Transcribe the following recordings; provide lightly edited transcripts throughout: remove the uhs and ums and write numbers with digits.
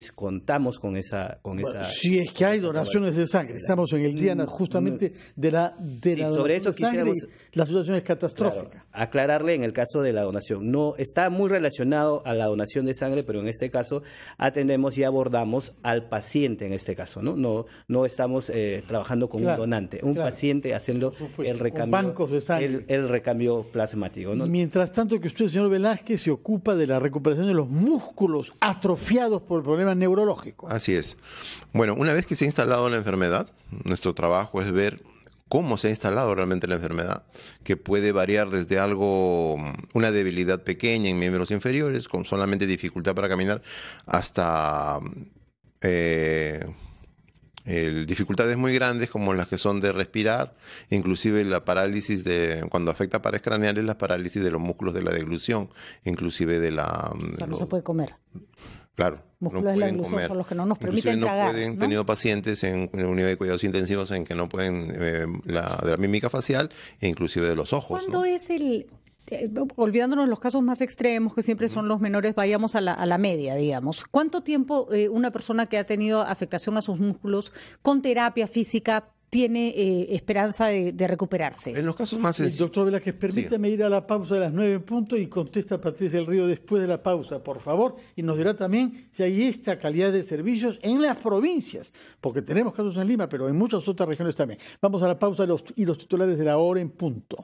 contamos con esa... si es que hay donaciones de sangre, estamos en el día justamente de la sobre eso quisiéramos, la situación es catastrófica. Claro, aclararle en el caso de la donación. No está muy relacionado a la donación de sangre, pero en este caso atendemos y abordamos al paciente en este caso, no estamos trabajando con un donante, paciente haciendo el recambio, bancos de sangre. El recambio plasmático, ¿no? Mientras tanto que usted, señor Velázquez, se ocupa de la recuperación de los músculos atrofiados por problemas neurológicos. Así es. Bueno, una vez que se ha instalado la enfermedad, nuestro trabajo es ver cómo se ha instalado realmente la enfermedad, que puede variar desde una debilidad pequeña en miembros inferiores, con solamente dificultad para caminar, hasta dificultades muy grandes como las que son de respirar, inclusive la parálisis cuando afecta a pares craneales, la parálisis de los músculos de la deglución, inclusive de la... O sea, no se puede comer. Claro. Músculos de la deglución son los que no nos permiten tragar. He tenido pacientes en la unidad de cuidados intensivos en que no pueden de la mímica facial e inclusive de los ojos. ¿Cuándo es olvidándonos los casos más extremos, que siempre son los menores, vayamos a la media, digamos? ¿Cuánto tiempo una persona que ha tenido afectación a sus músculos con terapia física tiene esperanza de recuperarse? En los casos más... Doctor Velázquez, permítame ir a la pausa de las 9 en punto y contesta Patricia del Río después de la pausa, por favor, y nos dirá también si hay esta calidad de servicios en las provincias, porque tenemos casos en Lima, pero en muchas otras regiones también. Vamos a la pausa y los titulares de la hora en punto.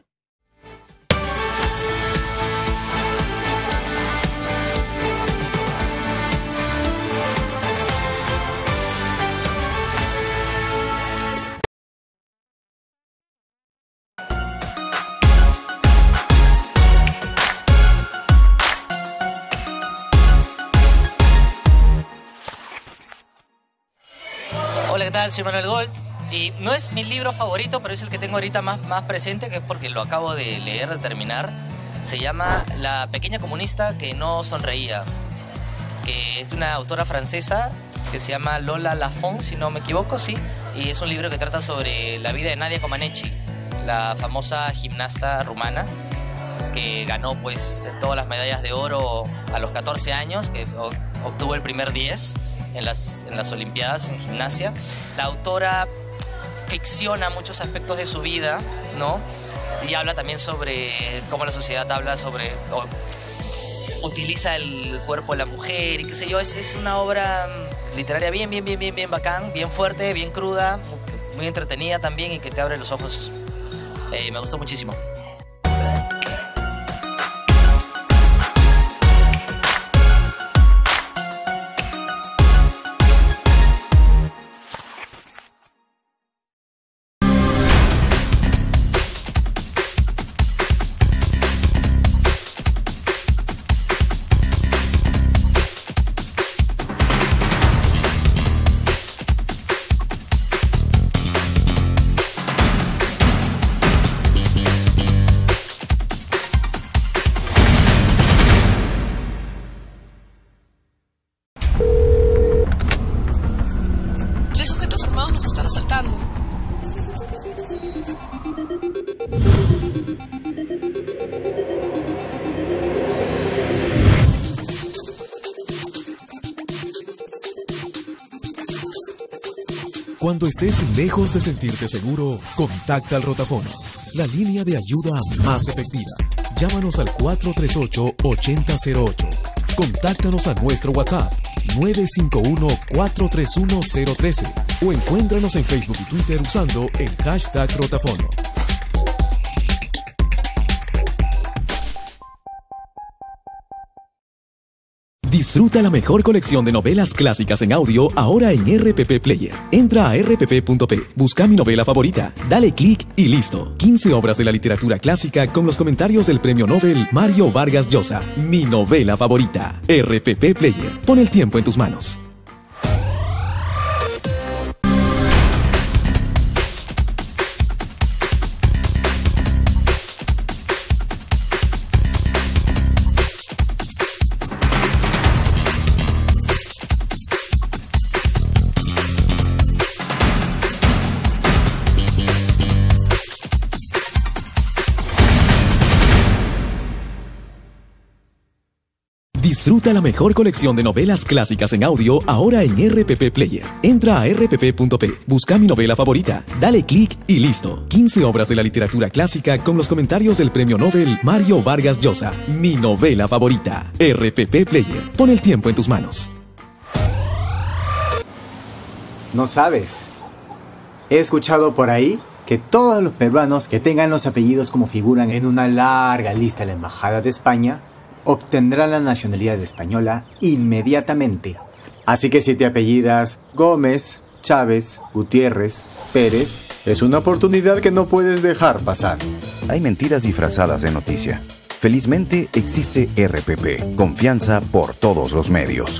Hola, ¿qué tal? Soy Manuel Gold y no es mi libro favorito, pero es el que tengo ahorita más presente, que es porque lo acabo de leer, de terminar. Se llama La pequeña comunista que no sonreía, que es de una autora francesa que se llama Lola Lafont, si no me equivoco, sí, y es un libro que trata sobre la vida de Nadia Comaneci, la famosa gimnasta rumana que ganó pues todas las medallas de oro a los 14 años, que obtuvo el primer 10 en las Olimpiadas en gimnasia. La autora ficciona muchos aspectos de su vida, ¿no? Y habla también sobre cómo la sociedad utiliza el cuerpo de la mujer y qué sé yo. Es una obra literaria bien bacán, bien fuerte, bien cruda, muy entretenida también y que te abre los ojos. Me gustó muchísimo. Cuando estés lejos de sentirte seguro, contacta al Rotafono, la línea de ayuda más efectiva. Llámanos al 438-8008. Contáctanos a nuestro WhatsApp 951-431-013 o encuéntranos en Facebook y Twitter usando el hashtag Rotafono. Disfruta la mejor colección de novelas clásicas en audio ahora en RPP Player. Entra a rpp.p, busca mi novela favorita, dale clic y listo. 15 obras de la literatura clásica con los comentarios del premio Nobel Mario Vargas Llosa. Mi novela favorita. RPP Player. Pon el tiempo en tus manos. Disfruta la mejor colección de novelas clásicas en audio ahora en RPP Player. Entra a rpp.p, busca mi novela favorita, dale clic y listo. 15 obras de la literatura clásica con los comentarios del premio Nobel Mario Vargas Llosa. Mi novela favorita. RPP Player. Pon el tiempo en tus manos. No sabes. He escuchado por ahí que todos los peruanos que tengan los apellidos como figuran en una larga lista de la Embajada de España obtendrán la nacionalidad española inmediatamente. Así que si te apellidas Gómez, Chávez, Gutiérrez, Pérez, es una oportunidad que no puedes dejar pasar. Hay mentiras disfrazadas de noticia. Felizmente existe RPP, confianza por todos los medios.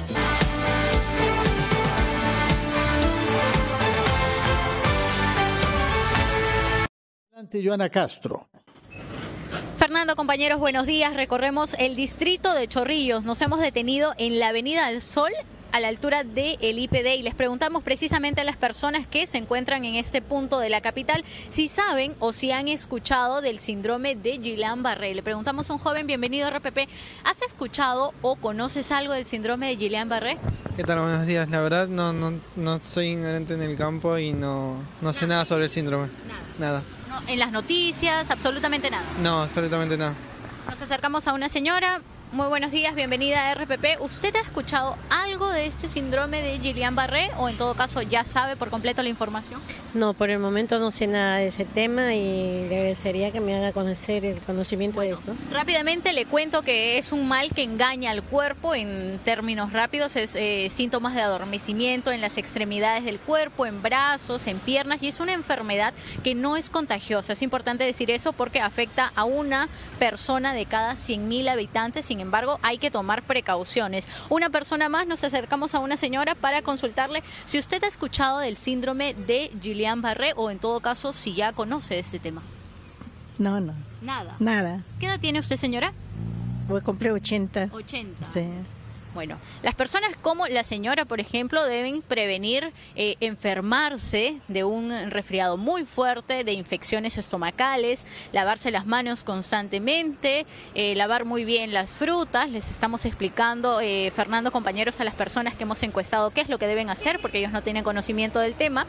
Joana Castro. Fernando, compañeros, buenos días. Recorremos el distrito de Chorrillos. Nos hemos detenido en la Avenida del Sol, a la altura del IPD, y les preguntamos precisamente a las personas que se encuentran en este punto de la capital si saben o si han escuchado del síndrome de Guillain-Barré. Le preguntamos a un joven, bienvenido a RPP, ¿has escuchado o conoces algo del síndrome de Guillain-Barré? ¿Qué tal? Buenos días. La verdad no soy ignorante en el campo y no sé nada sobre el síndrome. Nada. No, en las noticias, absolutamente nada. No, absolutamente nada. Nos acercamos a una señora. Muy buenos días, bienvenida a RPP. ¿Usted ha escuchado algo de este síndrome de Guillain-Barré o en todo caso ya sabe por completo la información? No, por el momento no sé nada de ese tema y le agradecería que me haga conocer el conocimiento de esto. Rápidamente le cuento que es un mal que engaña al cuerpo. En términos rápidos es síntomas de adormecimiento en las extremidades del cuerpo, en brazos, en piernas, y es una enfermedad que no es contagiosa. Es importante decir eso porque afecta a una persona de cada 100.000 habitantes. Sin embargo, hay que tomar precauciones. Una persona más, nos acercamos a una señora para consultarle si usted ha escuchado del síndrome de Guillain-Barré o en todo caso si ya conoce ese tema. No. Nada. ¿Qué edad tiene usted, señora? Voy a cumplir 80. 80. Sí. Bueno, las personas como la señora, por ejemplo, deben prevenir enfermarse de un resfriado muy fuerte, de infecciones estomacales, lavarse las manos constantemente, lavar muy bien las frutas. Les estamos explicando, Fernando, compañeros, a las personas que hemos encuestado qué es lo que deben hacer porque ellos no tienen conocimiento del tema.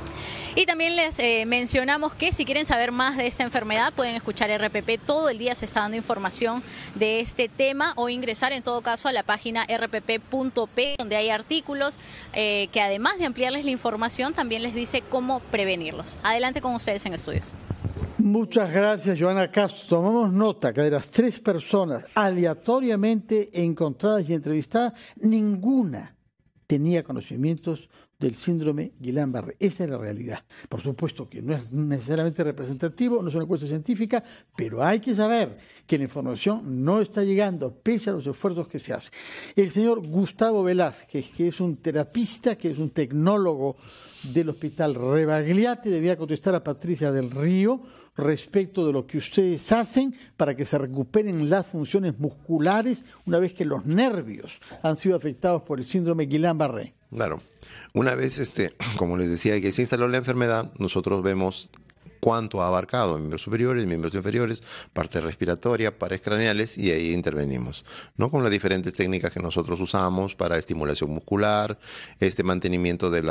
Y también les mencionamos que si quieren saber más de esta enfermedad pueden escuchar RPP, todo el día se está dando información de este tema, o ingresar en todo caso a la página rpp.p, donde hay artículos que además de ampliarles la información también les dice cómo prevenirlos. Adelante con ustedes en estudios. Muchas gracias, Joana Castro. Tomamos nota que de las 3 personas aleatoriamente encontradas y entrevistadas, ninguna tenía conocimientos del síndrome Guillain-Barré. Esa es la realidad. Por supuesto que no es necesariamente representativo, no es una encuesta científica, pero hay que saber que la información no está llegando pese a los esfuerzos que se hacen. El señor Gustavo Velázquez, que es un terapista, que es un tecnólogo del Hospital Rebagliati, debía contestar a Patricia del Río respecto de lo que ustedes hacen para que se recuperen las funciones musculares una vez que los nervios han sido afectados por el síndrome Guillain-Barré. Claro. Una vez, como les decía, que se instaló la enfermedad, nosotros vemos cuánto ha abarcado, miembros superiores, miembros inferiores, parte respiratoria, pares craneales, y ahí intervenimos, ¿no? Con las diferentes técnicas que nosotros usamos para estimulación muscular, mantenimiento de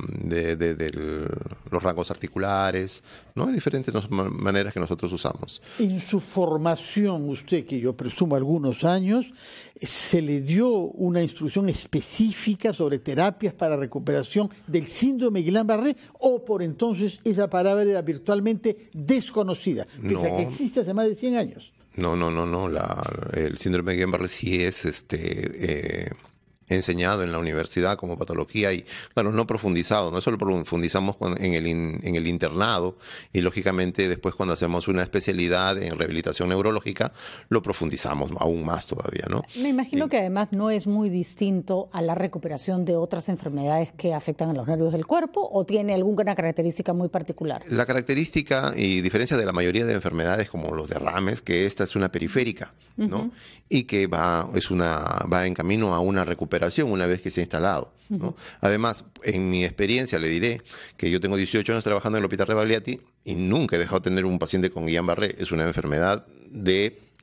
los rangos articulares, ¿no? Hay diferentes maneras que nosotros usamos. En su formación, usted, que yo presumo algunos años, ¿se le dio una instrucción específica sobre terapias para recuperación del síndrome Guillain-Barré, o por entonces esa palabra era virtualmente desconocida, pese a que existe hace más de 100 años? No. El síndrome de Guillain-Barré sí es enseñado en la universidad como patología y, claro, no profundizado. No solo profundizamos en el internado y, lógicamente, después cuando hacemos una especialidad en rehabilitación neurológica, lo profundizamos aún más todavía, ¿no? Me imagino que además no es muy distinto a la recuperación de otras enfermedades que afectan a los nervios del cuerpo, ¿o tiene alguna característica muy particular? La característica y diferencia de la mayoría de enfermedades como los derrames, que esta es una periférica, ¿no? Y que va en camino a una recuperación una vez que se ha instalado, ¿no? Además, en mi experiencia le diré que yo tengo 18 años trabajando en el Hospital Rebagliati y nunca he dejado de tener un paciente con Guillain-Barré. Es una enfermedad de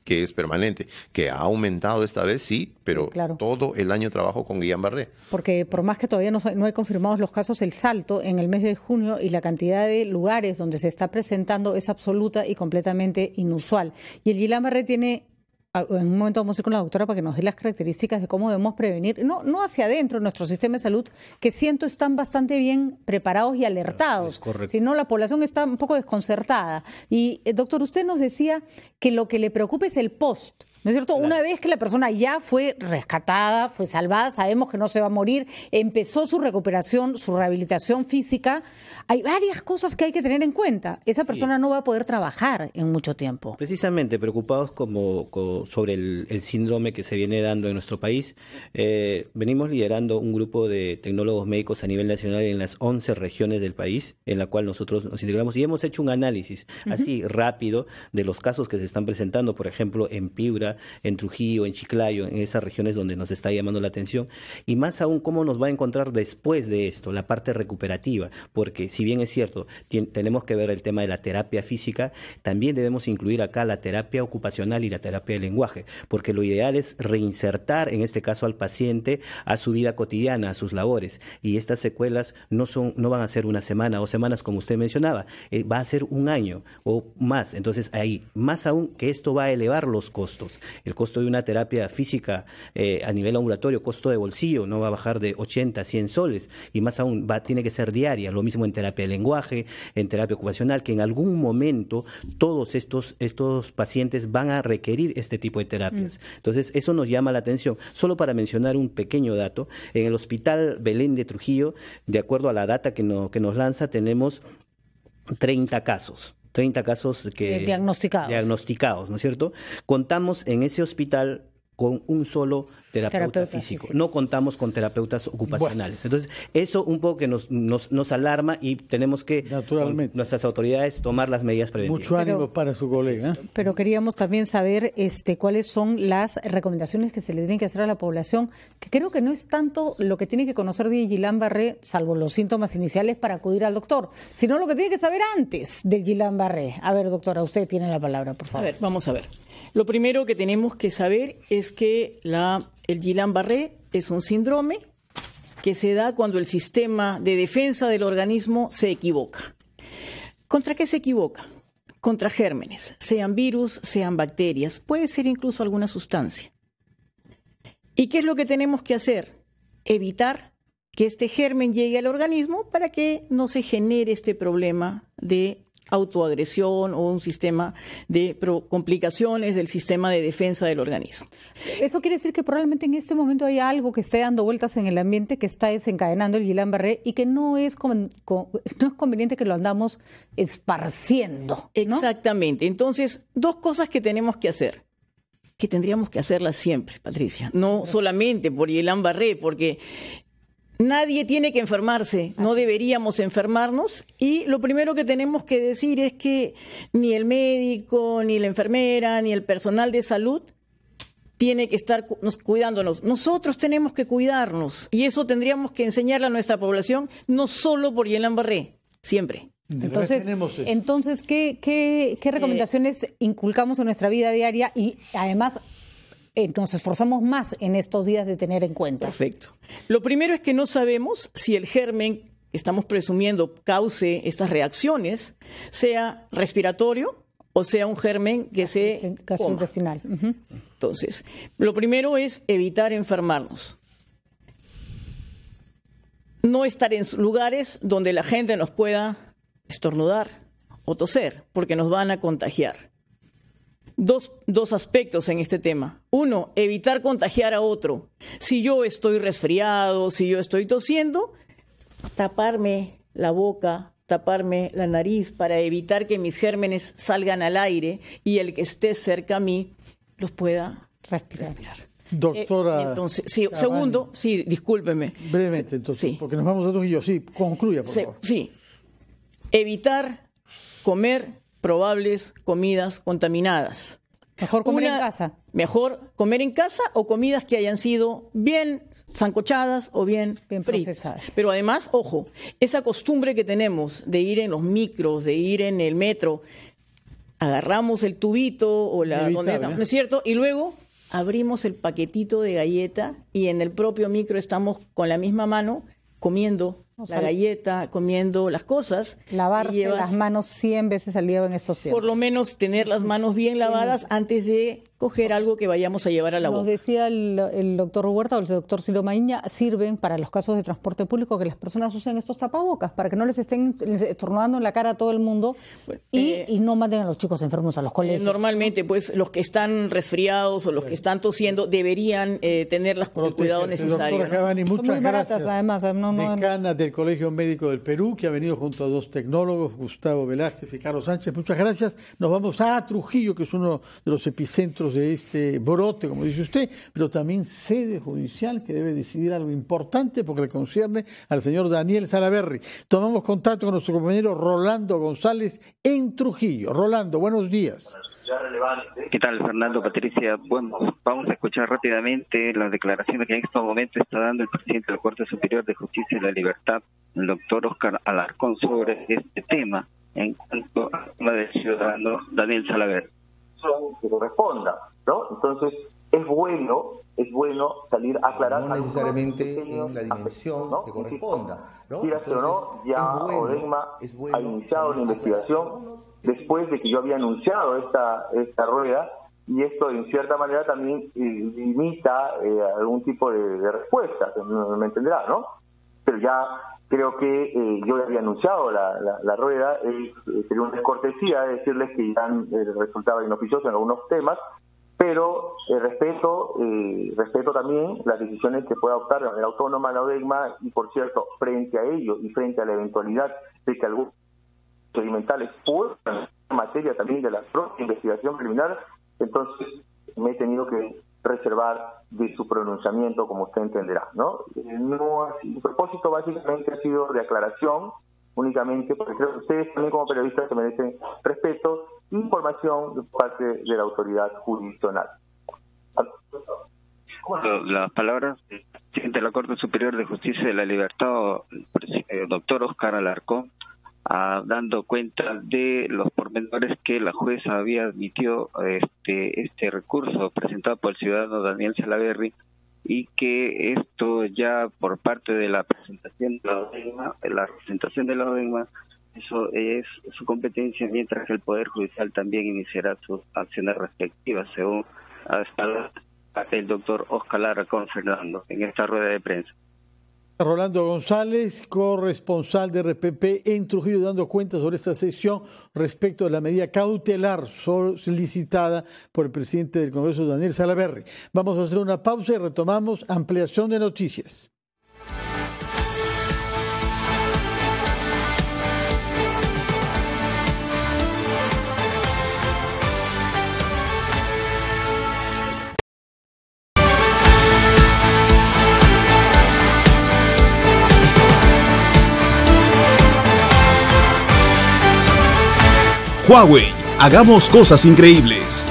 que es permanente, que ha aumentado esta vez, sí, pero Sí, claro. todo el año trabajo con Guillain-Barré. Porque por más que todavía no hay confirmados los casos, el salto en el mes de junio y la cantidad de lugares donde se está presentando es absoluta y completamente inusual. Y el Guillain-Barré tiene... En un momento vamos a ir con la doctora para que nos dé las características de cómo debemos prevenir, no hacia adentro en nuestro sistema de salud, que siento están bastante bien preparados y alertados, sino la población está un poco desconcertada. Y doctor, usted nos decía que lo que le preocupa es el post. ¿No es cierto? Claro. Una vez que la persona ya fue rescatada, fue salvada, sabemos que no se va a morir, empezó su recuperación, su rehabilitación física, hay varias cosas que hay que tener en cuenta. Esa persona no va a poder trabajar en mucho tiempo. Precisamente, preocupados sobre el síndrome que se viene dando en nuestro país, venimos liderando un grupo de tecnólogos médicos a nivel nacional en las 11 regiones del país, en la cual nosotros nos integramos y hemos hecho un análisis así rápido de los casos que se están presentando, por ejemplo, en Piura, en Trujillo, en Chiclayo, en esas regiones donde nos está llamando la atención, y más aún cómo nos va a encontrar después de esto, la parte recuperativa, porque si bien es cierto, tenemos que ver el tema de la terapia física, también debemos incluir acá la terapia ocupacional y la terapia de lenguaje, porque lo ideal es reinsertar, en este caso al paciente, a su vida cotidiana, a sus labores, y estas secuelas no van a ser una semana o semanas como usted mencionaba, va a ser un año o más. Entonces ahí, más aún que esto va a elevar los costos. El costo de una terapia física a nivel ambulatorio, costo de bolsillo, no va a bajar de 80, 100 soles, y más aún tiene que ser diaria. Lo mismo en terapia de lenguaje, en terapia ocupacional, que en algún momento todos estos pacientes van a requerir este tipo de terapias. Entonces eso nos llama la atención. Solo para mencionar un pequeño dato, en el Hospital Belén de Trujillo, de acuerdo a la data que nos lanza, tenemos 30 casos. 30 casos diagnosticados, ¿no es cierto? Contamos en ese hospital con un solo terapeuta físico. No contamos con terapeutas ocupacionales. Bueno. Entonces, eso un poco que nos alarma y tenemos que, nuestras autoridades, tomar las medidas preventivas. Mucho ánimo para su colega. Pero queríamos también saber cuáles son las recomendaciones que se le tienen que hacer a la población, que creo que no es tanto lo que tiene que conocer de Guillain-Barré, salvo los síntomas iniciales para acudir al doctor, sino lo que tiene que saber antes del Guillain-Barré. A ver, doctora, usted tiene la palabra, por favor. A ver, vamos a ver. Lo primero que tenemos que saber es que el Guillain-Barré es un síndrome que se da cuando el sistema de defensa del organismo se equivoca. ¿Contra qué se equivoca? Contra gérmenes, sean virus, sean bacterias, puede ser incluso alguna sustancia. ¿Y qué es lo que tenemos que hacer? Evitar que este germen llegue al organismo para que no se genere este problema de autoagresión o un sistema de complicaciones del sistema de defensa del organismo. Eso quiere decir que probablemente en este momento hay algo que esté dando vueltas en el ambiente que está desencadenando el Guillain-Barré y que no es conveniente que lo andamos esparciendo, ¿no? Exactamente. Entonces, dos cosas que tenemos que hacer, que tendríamos que hacerlas siempre, Patricia, no solamente por Guillain-Barré, porque nadie tiene que enfermarse, no deberíamos enfermarnos, y lo primero que tenemos que decir es que ni el médico, ni la enfermera, ni el personal de salud tiene que estar cuidándonos. Nosotros tenemos que cuidarnos, y eso tendríamos que enseñarle a nuestra población, no solo por Guillain-Barré, siempre. Entonces, ¿qué recomendaciones inculcamos en nuestra vida diaria y además nos esforzamos más en estos días de tener en cuenta? Perfecto. Lo primero es que no sabemos si el germen que estamos presumiendo cause estas reacciones, sea respiratorio o sea un germen que se gastrointestinal. Entonces, lo primero es evitar enfermarnos. No estar en lugares donde la gente nos pueda estornudar o toser, porque nos van a contagiar. Dos aspectos en este tema. Uno, evitar contagiar a otro. Si yo estoy resfriado, si yo estoy tosiendo, taparme la boca, taparme la nariz para evitar que mis gérmenes salgan al aire y el que esté cerca a mí los pueda respirar. Doctora. Entonces, sí, segundo, sí, discúlpeme. Brevemente, entonces, porque nos vamos nosotros y yo. Sí, concluya, por favor. Sí. Evitar comer probables comidas contaminadas. Mejor comer en casa. Mejor comer en casa o comidas que hayan sido bien sancochadas o bien procesadas. Pero además, ojo, esa costumbre que tenemos de ir en los micros, de ir en el metro, agarramos el tubito o Inevitable, ¿no es cierto? Y luego abrimos el paquetito de galleta y en el propio micro estamos con la misma mano comiendo la galleta, comiendo las cosas. Lavarse las manos 100 veces al día en estos tiempos. Por lo menos tener las manos bien lavadas antes de coger algo que vayamos a llevar a la boca. Nos decía el doctor Huerta o el doctor Ciro Maíña, sirven para los casos de transporte público que las personas usen estos tapabocas para que no les estén estornudando en la cara a todo el mundo y no manden a los chicos enfermos a los colegios. Normalmente, pues, los que están resfriados o los que están tosiendo deberían tener el cuidado necesario. Doctora Cavani, muchas Son muy baratas, gracias. además. Decana del Colegio Médico del Perú, que ha venido junto a dos tecnólogos, Gustavo Velázquez y Carlos Sánchez. Muchas gracias. Nos vamos a Trujillo, que es uno de los epicentros de este brote, como dice usted, pero también sede judicial que debe decidir algo importante porque le concierne al señor Daniel Salaverry. Tomamos contacto con nuestro compañero Rolando González en Trujillo. Rolando, buenos días. ¿Qué tal, Fernando, Patricia? Bueno, vamos a escuchar rápidamente las declaraciones que en estos momentos está dando el presidente de la Corte Superior de Justicia y la Libertad, el doctor Óscar Alarcón, sobre este tema en cuanto al tema del ciudadano Daniel Salaverry. Que corresponda, ¿no? Entonces es bueno salir a aclarar no necesariamente en la dimensión, ¿no?, que corresponda, ¿no? Quieras o no, ya ODEGMA ha iniciado una investigación después de que yo había anunciado esta rueda, y esto en cierta manera también limita algún tipo de respuesta, me entenderá, ¿no? Pero ya creo que yo había anunciado la rueda, sería una descortesía decirles que ya resultaba inoficioso en algunos temas, pero respeto también las decisiones que pueda adoptar de manera autónoma la ODEGMA, y por cierto, frente a ello y frente a la eventualidad de que algunos procedimentales puedan en materia también de la propia investigación preliminar, entonces me he tenido que reservar de su pronunciamiento, como usted entenderá, ¿no? El propósito básicamente ha sido de aclaración, únicamente porque creo que ustedes también como periodistas se merecen respeto e información de parte de la autoridad jurisdiccional. Las palabras del presidente de la Corte Superior de Justicia y la Libertad, el doctor Óscar Alarcón, dando cuenta de los pormenores que la jueza había admitido este recurso presentado por el ciudadano Daniel Salaverry, y que esto ya por parte de la presentación de la representación de la ODEGMA, eso es su competencia, mientras que el Poder Judicial también iniciará sus acciones respectivas, según el doctor Óscar Alarcón Fernando en esta rueda de prensa. Rolando González, corresponsal de RPP en Trujillo, dando cuenta sobre esta sesión respecto de la medida cautelar solicitada por el presidente del Congreso, Daniel Salaverry. Vamos a hacer una pausa y retomamos ampliación de noticias. Huawei, hagamos cosas increíbles.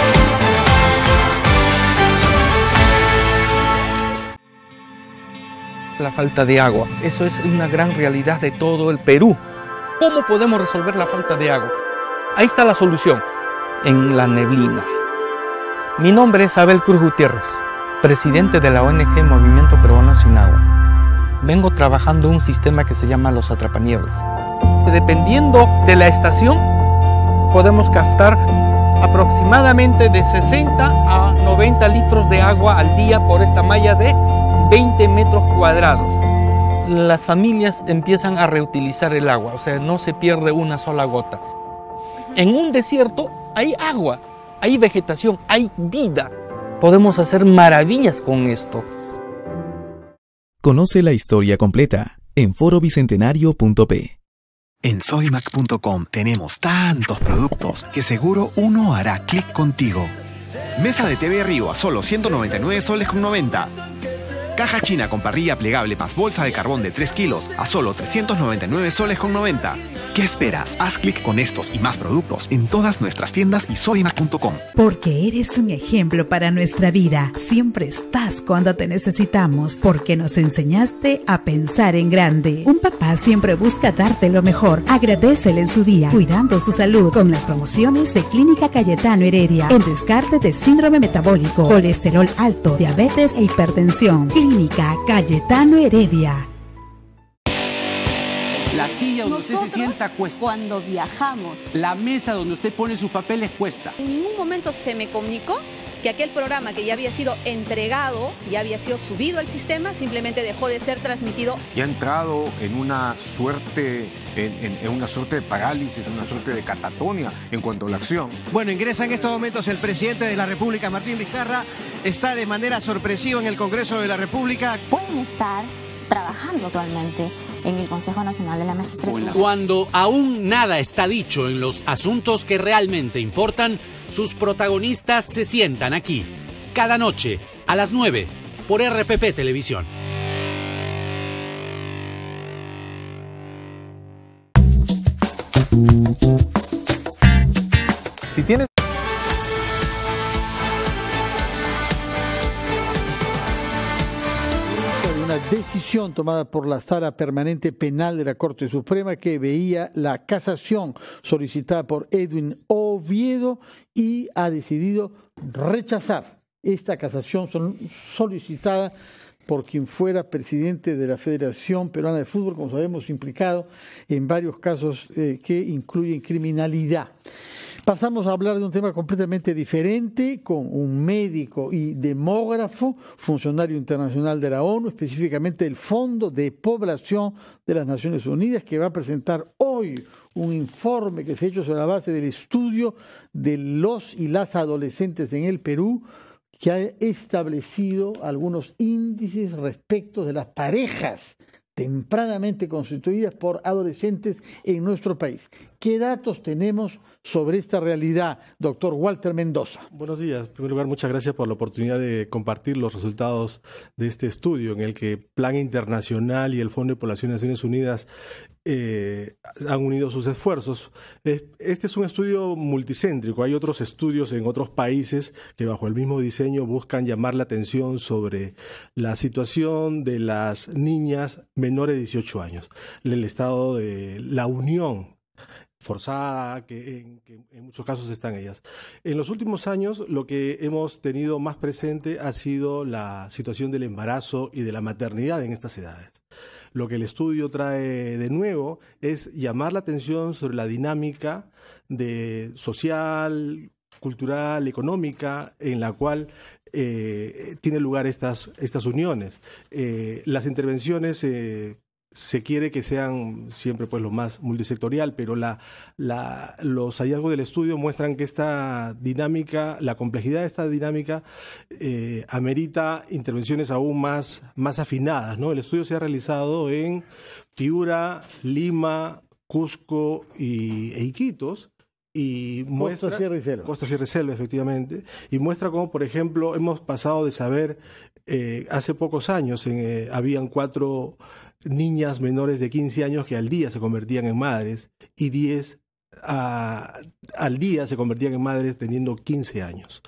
La falta de agua, eso es una gran realidad de todo el Perú. ¿Cómo podemos resolver la falta de agua? Ahí está la solución, en la neblina. Mi nombre es Abel Cruz Gutiérrez, presidente de la ONG Movimiento Peruano Sin Agua. Vengo trabajando un sistema que se llama los atrapanieblas. Dependiendo de la estación, podemos captar aproximadamente de 60 a 90 litros de agua al día por esta malla de 20 metros cuadrados. Las familias empiezan a reutilizar el agua, o sea, no se pierde una sola gota. En un desierto hay agua, hay vegetación, hay vida. Podemos hacer maravillas con esto. Conoce la historia completa en forobicentenario.p. En Sodimac.com tenemos tantos productos que seguro uno hará clic contigo. Mesa de TV Río a solo 199 soles con 90. Caja china con parrilla plegable más bolsa de carbón de 3 kilos a solo 399 soles con 90. ¿Qué esperas? Haz clic con estos y más productos en todas nuestras tiendas y sodimac.com. Porque eres un ejemplo para nuestra vida. Siempre estás cuando te necesitamos. Porque nos enseñaste a pensar en grande. Un papá siempre busca darte lo mejor. Agradécele en su día, cuidando su salud con las promociones de Clínica Cayetano Heredia. En descarte de síndrome metabólico, colesterol alto, diabetes e hipertensión. Clínica Cayetano Heredia. La silla donde usted se sienta cuesta. Cuando viajamos. La mesa donde usted pone sus papeles cuesta. En ningún momento se me comunicó que aquel programa que ya había sido entregado, ya había sido subido al sistema, simplemente dejó de ser transmitido. Y ha entrado en una suerte, en una suerte de parálisis, una suerte de catatonia en cuanto a la acción. Bueno, ingresa en estos momentos el presidente de la República, Martín Vizcarra, está de manera sorpresiva en el Congreso de la República. Pueden estar trabajando actualmente en el Consejo Nacional de la Magistratura. Cuando aún nada está dicho en los asuntos que realmente importan, sus protagonistas se sientan aquí, cada noche, a las 9, por RPP Televisión. Si tienes una decisión tomada por la Sala Permanente Penal de la Corte Suprema que veía la casación solicitada por Edwin Oviedo y ha decidido rechazar esta casación solicitada por quien fuera presidente de la Federación Peruana de Fútbol, como sabemos, implicado en varios casos que incluyen criminalidad. Pasamos a hablar de un tema completamente diferente con un médico y demógrafo, funcionario internacional de la ONU, específicamente el Fondo de Población de las Naciones Unidas, que va a presentar hoy un informe que se ha hecho sobre la base del estudio de los y las adolescentes en el Perú, que ha establecido algunos índices respecto de las parejas tempranamente constituidas por adolescentes en nuestro país. ¿Qué datos tenemos sobre esta realidad, doctor Walter Mendoza? Buenos días. En primer lugar, muchas gracias por la oportunidad de compartir los resultados de este estudio en el que Plan Internacional y el Fondo de Población de Naciones Unidas han unido sus esfuerzos. Este es un estudio multicéntrico. Hay otros estudios en otros países que bajo el mismo diseño buscan llamar la atención sobre la situación de las niñas menores de 18 años, el estado de la unión forzada, que en muchos casos están ellas. En los últimos años, lo que hemos tenido más presente ha sido la situación del embarazo y de la maternidad en estas edades. Lo que el estudio trae de nuevo es llamar la atención sobre la dinámica social, cultural, económica, en la cual tienen lugar estas uniones. Las intervenciones se quiere que sean siempre pues lo más multisectorial, pero los hallazgos del estudio muestran que esta dinámica, la complejidad de esta dinámica amerita intervenciones aún más afinadas, ¿no? El estudio se ha realizado en Piura, Lima, Cusco e Iquitos, y muestra Costa Sierra y Selva, efectivamente, y muestra cómo, por ejemplo, hemos pasado de saber hace pocos años habían 4 niñas menores de 15 años que al día se convertían en madres y 10 al día se convertían en madres teniendo 15 años.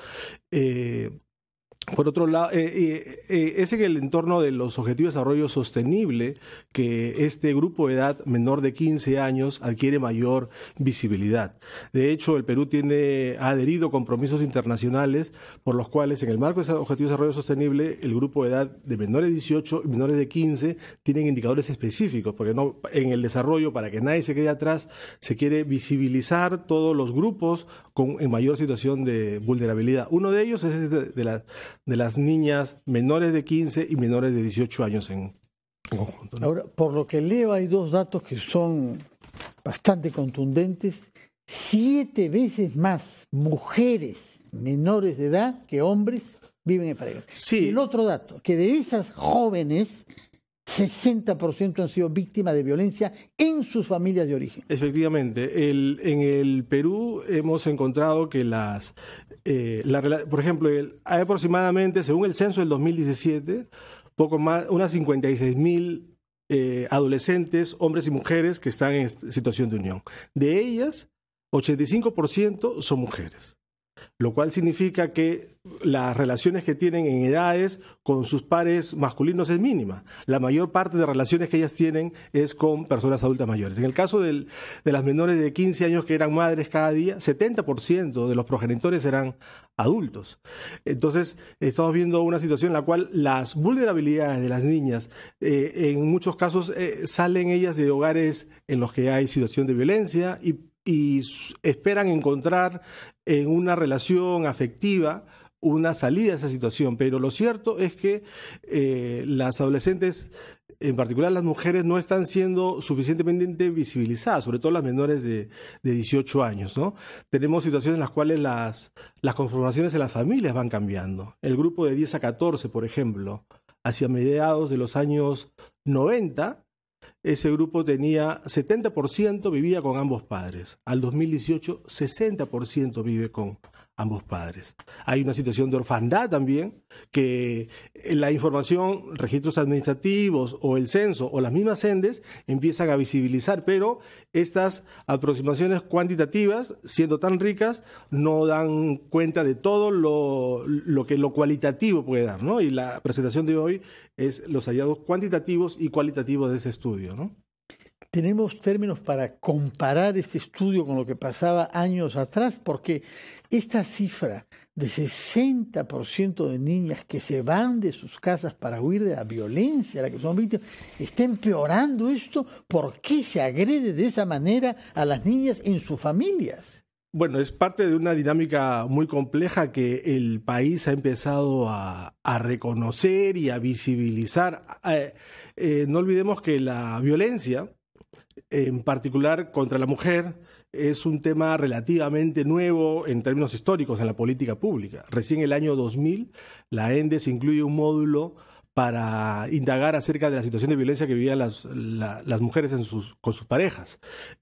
Por otro lado, es en el entorno de los Objetivos de Desarrollo Sostenible que este grupo de edad menor de 15 años adquiere mayor visibilidad. De hecho, el Perú ha adherido compromisos internacionales por los cuales, en el marco de esos Objetivos de Desarrollo Sostenible, el grupo de edad de menores de 18 y menores de 15 tienen indicadores específicos, porque en el desarrollo, para que nadie se quede atrás, se quiere visibilizar todos los grupos en mayor situación de vulnerabilidad. Uno de ellos es de las niñas menores de 15 y menores de 18 años en conjunto, ¿no? Ahora, por lo que leo, hay 2 datos que son bastante contundentes. 7 veces más mujeres menores de edad que hombres viven en parejas. Sí. Y el otro dato, que de esas jóvenes, 60% han sido víctimas de violencia en sus familias de origen. Efectivamente, en el Perú hemos encontrado que por ejemplo, hay aproximadamente, según el censo del 2017, poco más, unas 56.000 adolescentes, hombres y mujeres que están en situación de unión. De ellas, 85% son mujeres, lo cual significa que las relaciones que tienen en edades con sus pares masculinos es mínima. La mayor parte de relaciones que ellas tienen es con personas adultas mayores. En el caso de las menores de 15 años que eran madres cada día, 70% de los progenitores eran adultos. Entonces, estamos viendo una situación en la cual las vulnerabilidades de las niñas, en muchos casos, salen ellas de hogares en los que hay situación de violencia y esperan encontrar en una relación afectiva una salida de esa situación. Pero lo cierto es que las adolescentes, en particular las mujeres, no están siendo suficientemente visibilizadas, sobre todo las menores de 18 años, ¿no? Tenemos situaciones en las cuales las conformaciones en las familias van cambiando. El grupo de 10 a 14, por ejemplo, hacia mediados de los años 90, ese grupo tenía 70% vivía con ambos padres. Al 2018, 60% vive con ambos padres. Hay una situación de orfandad también, que la información, registros administrativos o el censo o las mismas CENDES empiezan a visibilizar, pero estas aproximaciones cuantitativas, siendo tan ricas, no dan cuenta de todo lo que lo cualitativo puede dar, ¿no? Y la presentación de hoy es los hallazgos cuantitativos y cualitativos de ese estudio, ¿no? ¿Tenemos términos para comparar este estudio con lo que pasaba años atrás? Porque esta cifra de 60% de niñas que se van de sus casas para huir de la violencia a la que son víctimas, ¿está empeorando esto? ¿Por qué se agrede de esa manera a las niñas en sus familias? Bueno, es parte de una dinámica muy compleja que el país ha empezado a reconocer y a visibilizar. No olvidemos que la violencia, en particular contra la mujer, es un tema relativamente nuevo en términos históricos en la política pública. Recién en el año 2000, la ENDES incluye un módulo para indagar acerca de la situación de violencia que vivían las mujeres con sus parejas.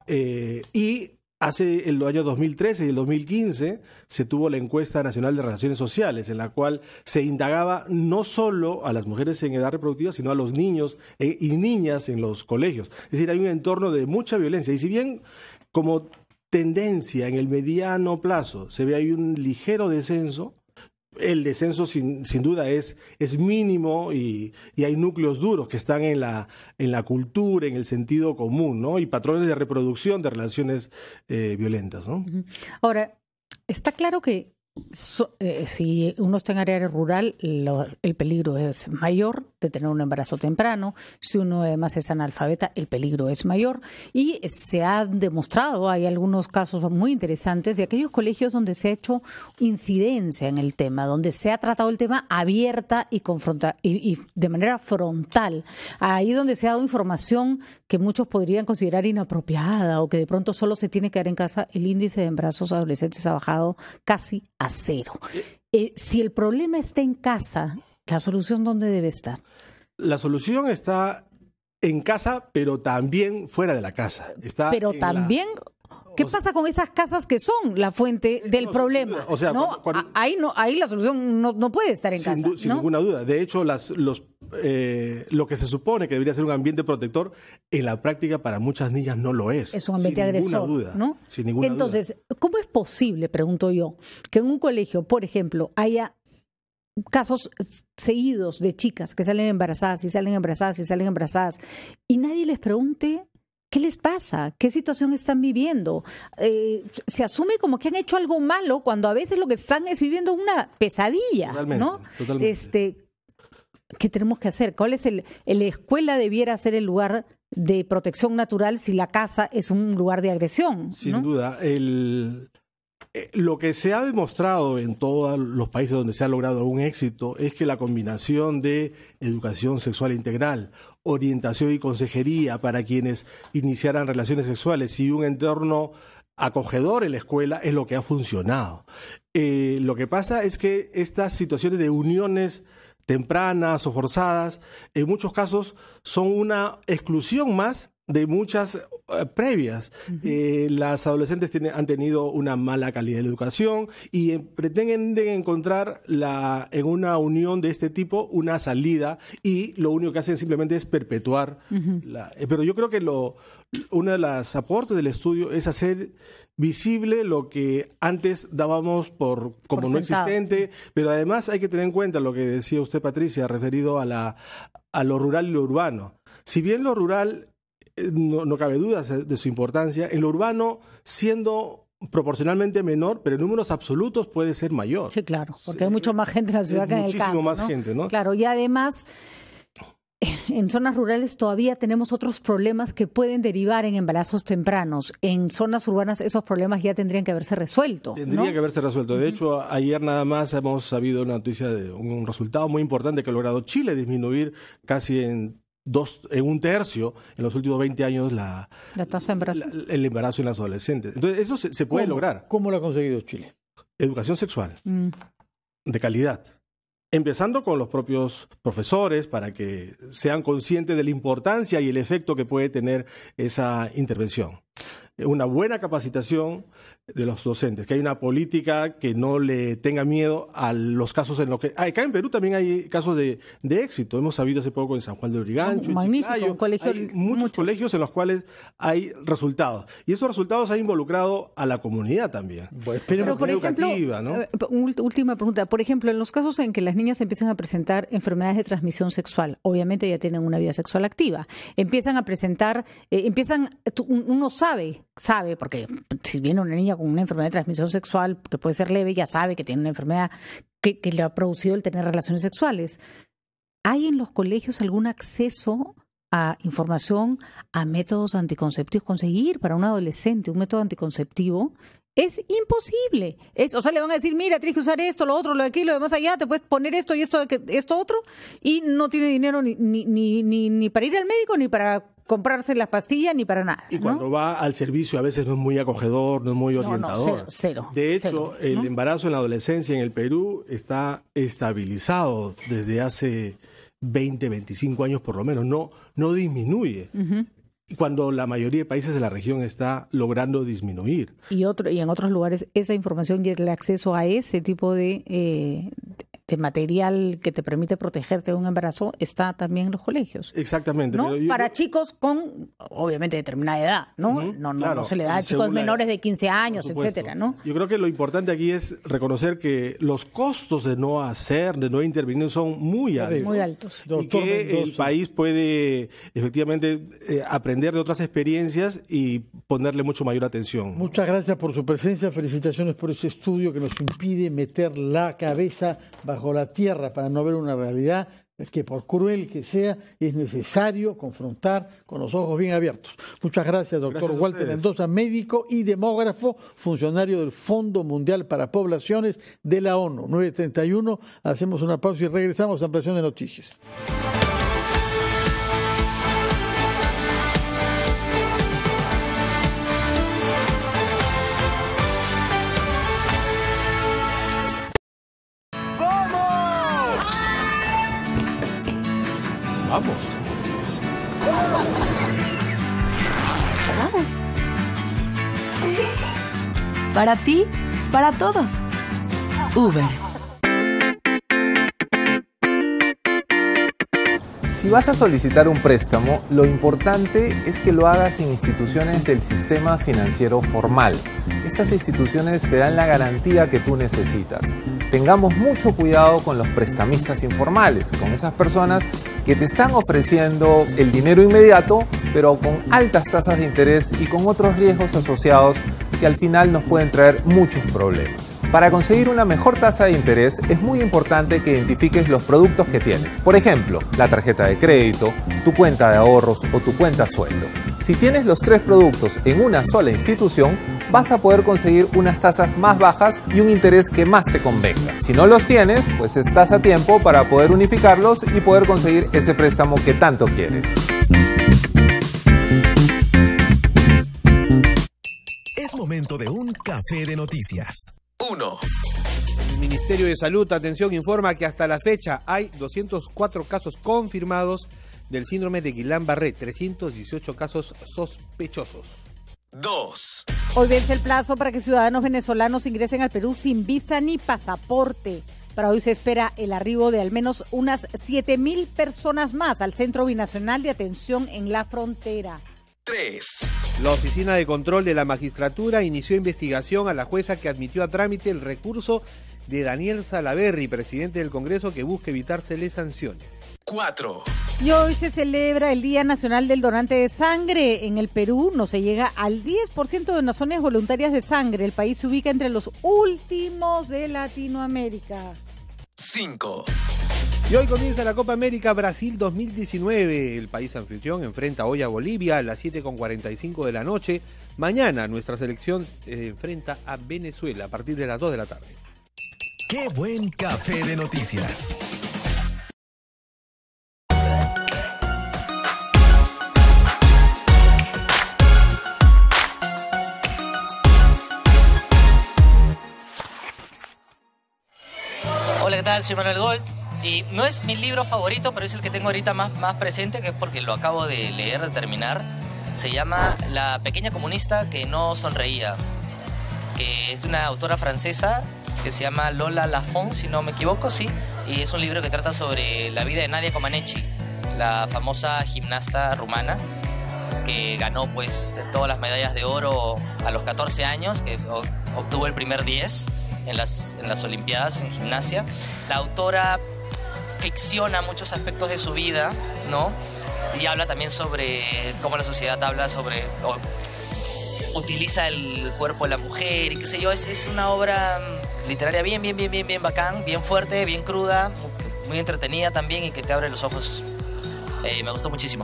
Y hace el año 2013 y el 2015 se tuvo la encuesta nacional de relaciones sociales, en la cual se indagaba no solo a las mujeres en edad reproductiva, sino a los niños y niñas en los colegios. Es decir, hay un entorno de mucha violencia. Y si bien como tendencia en el mediano plazo se ve ahí un ligero descenso, el descenso sin duda es mínimo y hay núcleos duros que están en la cultura, en el sentido común, ¿no? Y patrones de reproducción de relaciones violentas, ¿no? Ahora, está claro que si uno está en área rural, el peligro es mayor de tener un embarazo temprano. Si uno además es analfabeta, el peligro es mayor. Y se ha demostrado, hay algunos casos muy interesantes de aquellos colegios donde se ha hecho incidencia en el tema, donde se ha tratado el tema abierta y de manera frontal. Ahí donde se ha dado información que muchos podrían considerar inapropiada o que de pronto solo se tiene que dar en casa, el índice de embarazos adolescentes ha bajado casi a cero. Si el problema está en casa, ¿la solución dónde debe estar? La solución está en casa, pero también fuera de la casa. Pero también... ¿Qué pasa con esas casas que son la fuente del problema? O sea, ¿no? Ahí la solución no puede estar en casa. Sin ninguna duda. De hecho, lo que se supone que debería ser un ambiente protector, en la práctica para muchas niñas no lo es. Es un ambiente agresor. Sin ninguna duda. ¿No? Sin ninguna Entonces, ¿cómo es posible, pregunto yo, que en un colegio, por ejemplo, haya casos seguidos de chicas que salen embarazadas y salen embarazadas y salen embarazadas y nadie les pregunte qué les pasa, qué situación están viviendo? Se asume como que han hecho algo malo cuando a veces lo que están es viviendo una pesadilla, ¿no? Totalmente. ¿Qué tenemos que hacer? ¿Cuál es la escuela debiera ser el lugar de protección natural si la casa es un lugar de agresión? Sin duda. Lo que se ha demostrado en todos los países donde se ha logrado algún éxito es que la combinación de educación sexual integral, orientación y consejería para quienes iniciaran relaciones sexuales y un entorno acogedor en la escuela es lo que ha funcionado. Lo que pasa es que estas situaciones de uniones tempranas o forzadas, en muchos casos son una exclusión más de muchas previas. Las adolescentes han tenido una mala calidad de la educación y pretenden encontrar en una unión de este tipo una salida, y lo único que hacen simplemente es perpetuar. Pero yo creo que uno de los aportes del estudio es hacer visible lo que antes dábamos como no existente, pero además hay que tener en cuenta lo que decía usted, Patricia, referido a lo rural y lo urbano. Si bien lo rural no cabe duda de su importancia, en lo urbano, siendo proporcionalmente menor, pero en números absolutos puede ser mayor. Sí, claro, porque hay mucho más gente en la ciudad que en el campo. Muchísimo más gente, ¿no? Claro, y además, en zonas rurales todavía tenemos otros problemas que pueden derivar en embarazos tempranos. En zonas urbanas esos problemas ya tendrían que haberse resuelto. Tendría que haberse resuelto. De hecho, ayer nada más hemos sabido una noticia de un resultado muy importante que ha logrado Chile disminuir casi en un tercio en los últimos 20 años la tasa de embarazo. El embarazo en las adolescentes. Entonces, eso se puede lograr. ¿Cómo lo ha conseguido Chile? Educación sexual de calidad. Empezando con los propios profesores para que sean conscientes de la importancia y el efecto que puede tener esa intervención. Una buena capacitación de los docentes, que hay una política que no le tenga miedo a los casos en los que... Acá en Perú también hay casos de éxito. Hemos sabido hace poco en San Juan de Lurigancho, en Chiclayo, hay muchos colegios en los cuales hay resultados. Y esos resultados han involucrado a la comunidad también. Pero, por ejemplo, ¿no? Última pregunta. Por ejemplo, en los casos en que las niñas empiezan a presentar enfermedades de transmisión sexual, obviamente ya tienen una vida sexual activa, empiezan a presentar, uno sabe, porque si viene una niña con una enfermedad de transmisión sexual, que puede ser leve, ya sabe que tiene una enfermedad que le ha producido el tener relaciones sexuales. ¿Hay en los colegios algún acceso a información, a métodos anticonceptivos? Conseguir para un adolescente un método anticonceptivo es imposible. O sea, le van a decir, mira, tienes que usar esto, lo otro, lo de aquí, lo demás allá, te puedes poner esto y esto otro, y no tiene dinero ni para ir al médico, ni para comprarse las pastillas, ni para nada. Y cuando va al servicio a veces no es muy acogedor, no es muy orientador. Cero. De hecho, cero, el embarazo en la adolescencia en el Perú está estabilizado desde hace 20, 25 años por lo menos, no disminuye. Cuando la mayoría de países de la región está logrando disminuir. Y en otros lugares esa información y el acceso a ese tipo de material que te permite protegerte de un embarazo está también en los colegios. Exactamente. ¿No? Para chicos con, obviamente, determinada edad, ¿no? No se le da a chicos menores de 15 años, etcétera, ¿no? Yo creo que lo importante aquí es reconocer que los costos de no intervenir son muy altos. Muy altos. Y que el país puede efectivamente aprender de otras experiencias y ponerle mucho mayor atención. Muchas gracias por su presencia, felicitaciones por ese estudio que nos impide meter la cabeza bajo la tierra para no ver una realidad que, por cruel que sea, es necesario confrontar con los ojos bien abiertos. Muchas gracias, doctor Walter Mendoza, médico y demógrafo, funcionario del Fondo Mundial para Poblaciones de la ONU. 9:31, hacemos una pausa y regresamos a Ampliación de Noticias. Vamos. Vamos. Para ti, para todos. Uber. Si vas a solicitar un préstamo, lo importante es que lo hagas en instituciones del sistema financiero formal. Estas instituciones te dan la garantía que tú necesitas. Tengamos mucho cuidado con los prestamistas informales, con esas personas que te están ofreciendo el dinero inmediato, pero con altas tasas de interés y con otros riesgos asociados que al final nos pueden traer muchos problemas. Para conseguir una mejor tasa de interés es muy importante que identifiques los productos que tienes. Por ejemplo, la tarjeta de crédito, tu cuenta de ahorros o tu cuenta sueldo. Si tienes los 3 productos en una sola institución, vas a poder conseguir unas tasas más bajas y un interés que más te convenga. Si no los tienes, pues estás a tiempo para poder unificarlos y poder conseguir ese préstamo que tanto quieres. Es momento de un café de noticias. 1. El Ministerio de Salud, atención, informa que hasta la fecha hay 204 casos confirmados del síndrome de Guillain-Barré, 318 casos sospechosos. 2. Hoy vence el plazo para que ciudadanos venezolanos ingresen al Perú sin visa ni pasaporte. Para hoy se espera el arribo de al menos unas 7.000 personas más al Centro Binacional de Atención en la Frontera. 3. La Oficina de Control de la Magistratura inició investigación a la jueza que admitió a trámite el recurso de Daniel Salaverry, presidente del Congreso, que busca evitársele sanciones. 4. Y hoy se celebra el Día Nacional del Donante de Sangre. En el Perú no se llega al 10% de donaciones voluntarias de sangre. El país se ubica entre los últimos de Latinoamérica. 5. Y hoy comienza la Copa América Brasil 2019. El país anfitrión enfrenta hoy a Bolivia a las 7:45 de la noche. Mañana nuestra selección enfrenta a Venezuela a partir de las 2 de la tarde. ¡Qué buen café de noticias! Hola, ¿qué tal? Soy Manuel Gold y no es mi libro favorito, pero es el que tengo ahorita más presente, que es porque lo acabo de leer, de terminar. Se llama La pequeña comunista que no sonreía, que es de una autora francesa que se llama Lola Lafont, si no me equivoco, sí, y es un libro que trata sobre la vida de Nadia Comaneci, la famosa gimnasta rumana que ganó pues todas las medallas de oro a los 14 años, que obtuvo el primer 10 en las Olimpiadas en gimnasia. La autora ficciona muchos aspectos de su vida, ¿no? Y habla también sobre cómo la sociedad habla sobre, o utiliza el cuerpo de la mujer y qué sé yo. Es una obra literaria bien bacán, bien fuerte, bien cruda, muy entretenida también y que te abre los ojos. Me gustó muchísimo.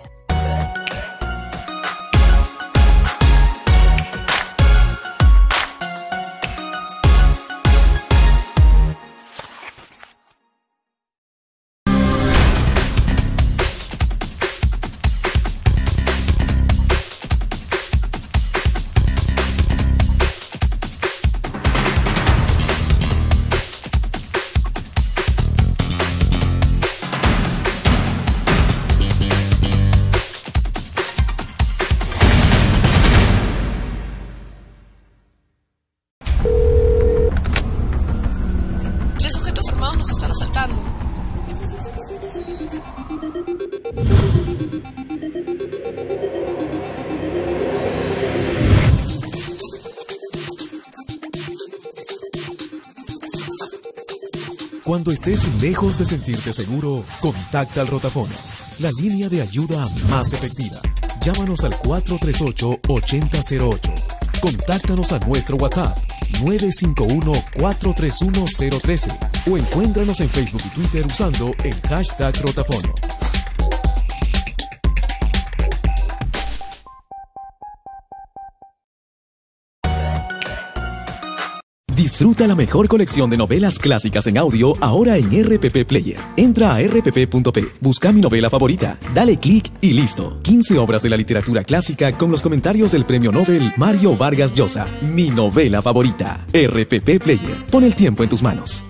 Cuando estés lejos de sentirte seguro, contacta al Rotafono, la línea de ayuda más efectiva. Llámanos al 438-8008. Contáctanos a nuestro WhatsApp 951-431-013 o encuéntranos en Facebook y Twitter usando el hashtag Rotafono. Disfruta la mejor colección de novelas clásicas en audio ahora en RPP Player. Entra a rpp.p, busca mi novela favorita, dale clic y listo. 15 obras de la literatura clásica con los comentarios del premio Nobel Mario Vargas Llosa. Mi novela favorita. RPP Player. Pon el tiempo en tus manos.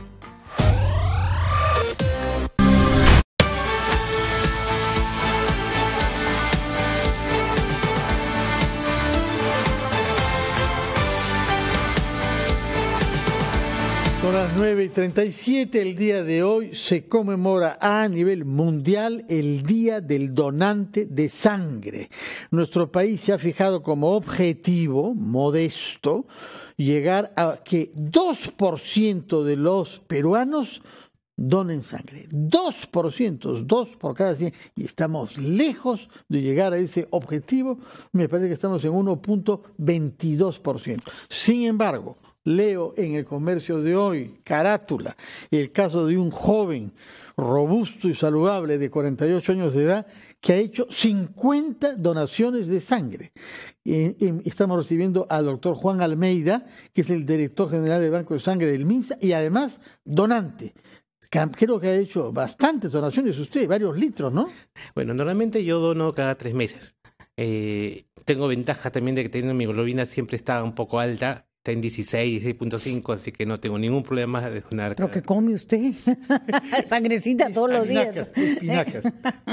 Son las 9:37, el día de hoy se conmemora a nivel mundial el Día del Donante de Sangre. Nuestro país se ha fijado como objetivo modesto llegar a que 2% de los peruanos donen sangre. 2%, 2 por cada 100. Y estamos lejos de llegar a ese objetivo. Me parece que estamos en 1.22%. Sin embargo, leo en el Comercio de hoy, carátula, el caso de un joven robusto y saludable de 48 años de edad que ha hecho 50 donaciones de sangre. Estamos recibiendo al doctor Juan Almeida, que es el director general del Banco de Sangre del MINSA y además donante. Creo que ha hecho bastantes donaciones usted, varios litros, ¿no? Bueno, normalmente yo dono cada 3 meses. Tengo ventaja también de que teniendo mi hemoglobina siempre está un poco alta. está en 16.5, así que no tengo ningún problema de donar. ¿Pero qué come usted? Sangrecita todos los días. Espinacas.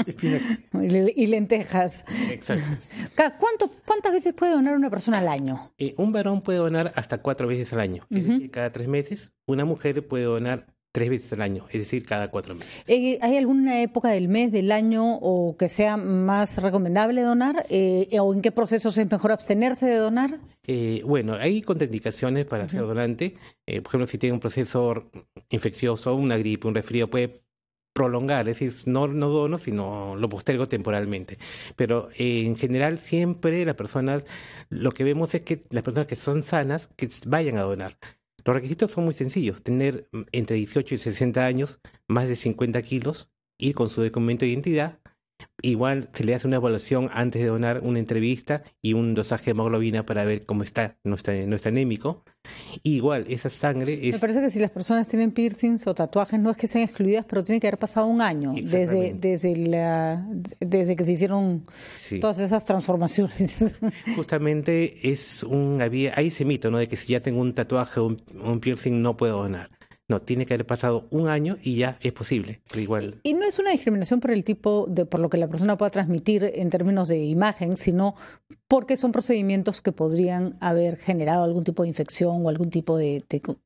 Y lentejas. Exacto. ¿Cuántas veces puede donar una persona al año? Un varón puede donar hasta 4 veces al año, es decir, cada 3 meses. Una mujer puede donar 3 veces al año, es decir, cada 4 meses. ¿Hay alguna época del mes, del año, o que sea más recomendable donar? ¿O en qué procesos es mejor abstenerse de donar? Bueno, hay contraindicaciones para ser donante. Por ejemplo, si tiene un proceso infeccioso, una gripe, un resfrío, puede prolongar, es decir, no dono, sino lo postergo temporalmente. Pero en general siempre las personas, lo que vemos es que las personas que son sanas, que vayan a donar. Los requisitos son muy sencillos: tener entre 18 y 60 años, más de 50 kilos, ir con su documento de identidad. Igual se le hace una evaluación antes de donar, una entrevista y un dosaje de hemoglobina para ver cómo está, no está anémico. Igual, esa sangre es... Me parece que si las personas tienen piercings o tatuajes, no es que sean excluidas, pero tiene que haber pasado un año desde que se hicieron todas esas transformaciones. Justamente hay ese mito, ¿no?, de que si ya tengo un tatuaje o un piercing no puedo donar. No, tiene que haber pasado un año y ya es posible, pero igual. Y no es una discriminación por el por lo que la persona pueda transmitir en términos de imagen, sino porque son procedimientos que podrían haber generado algún tipo de infección o algún tipo de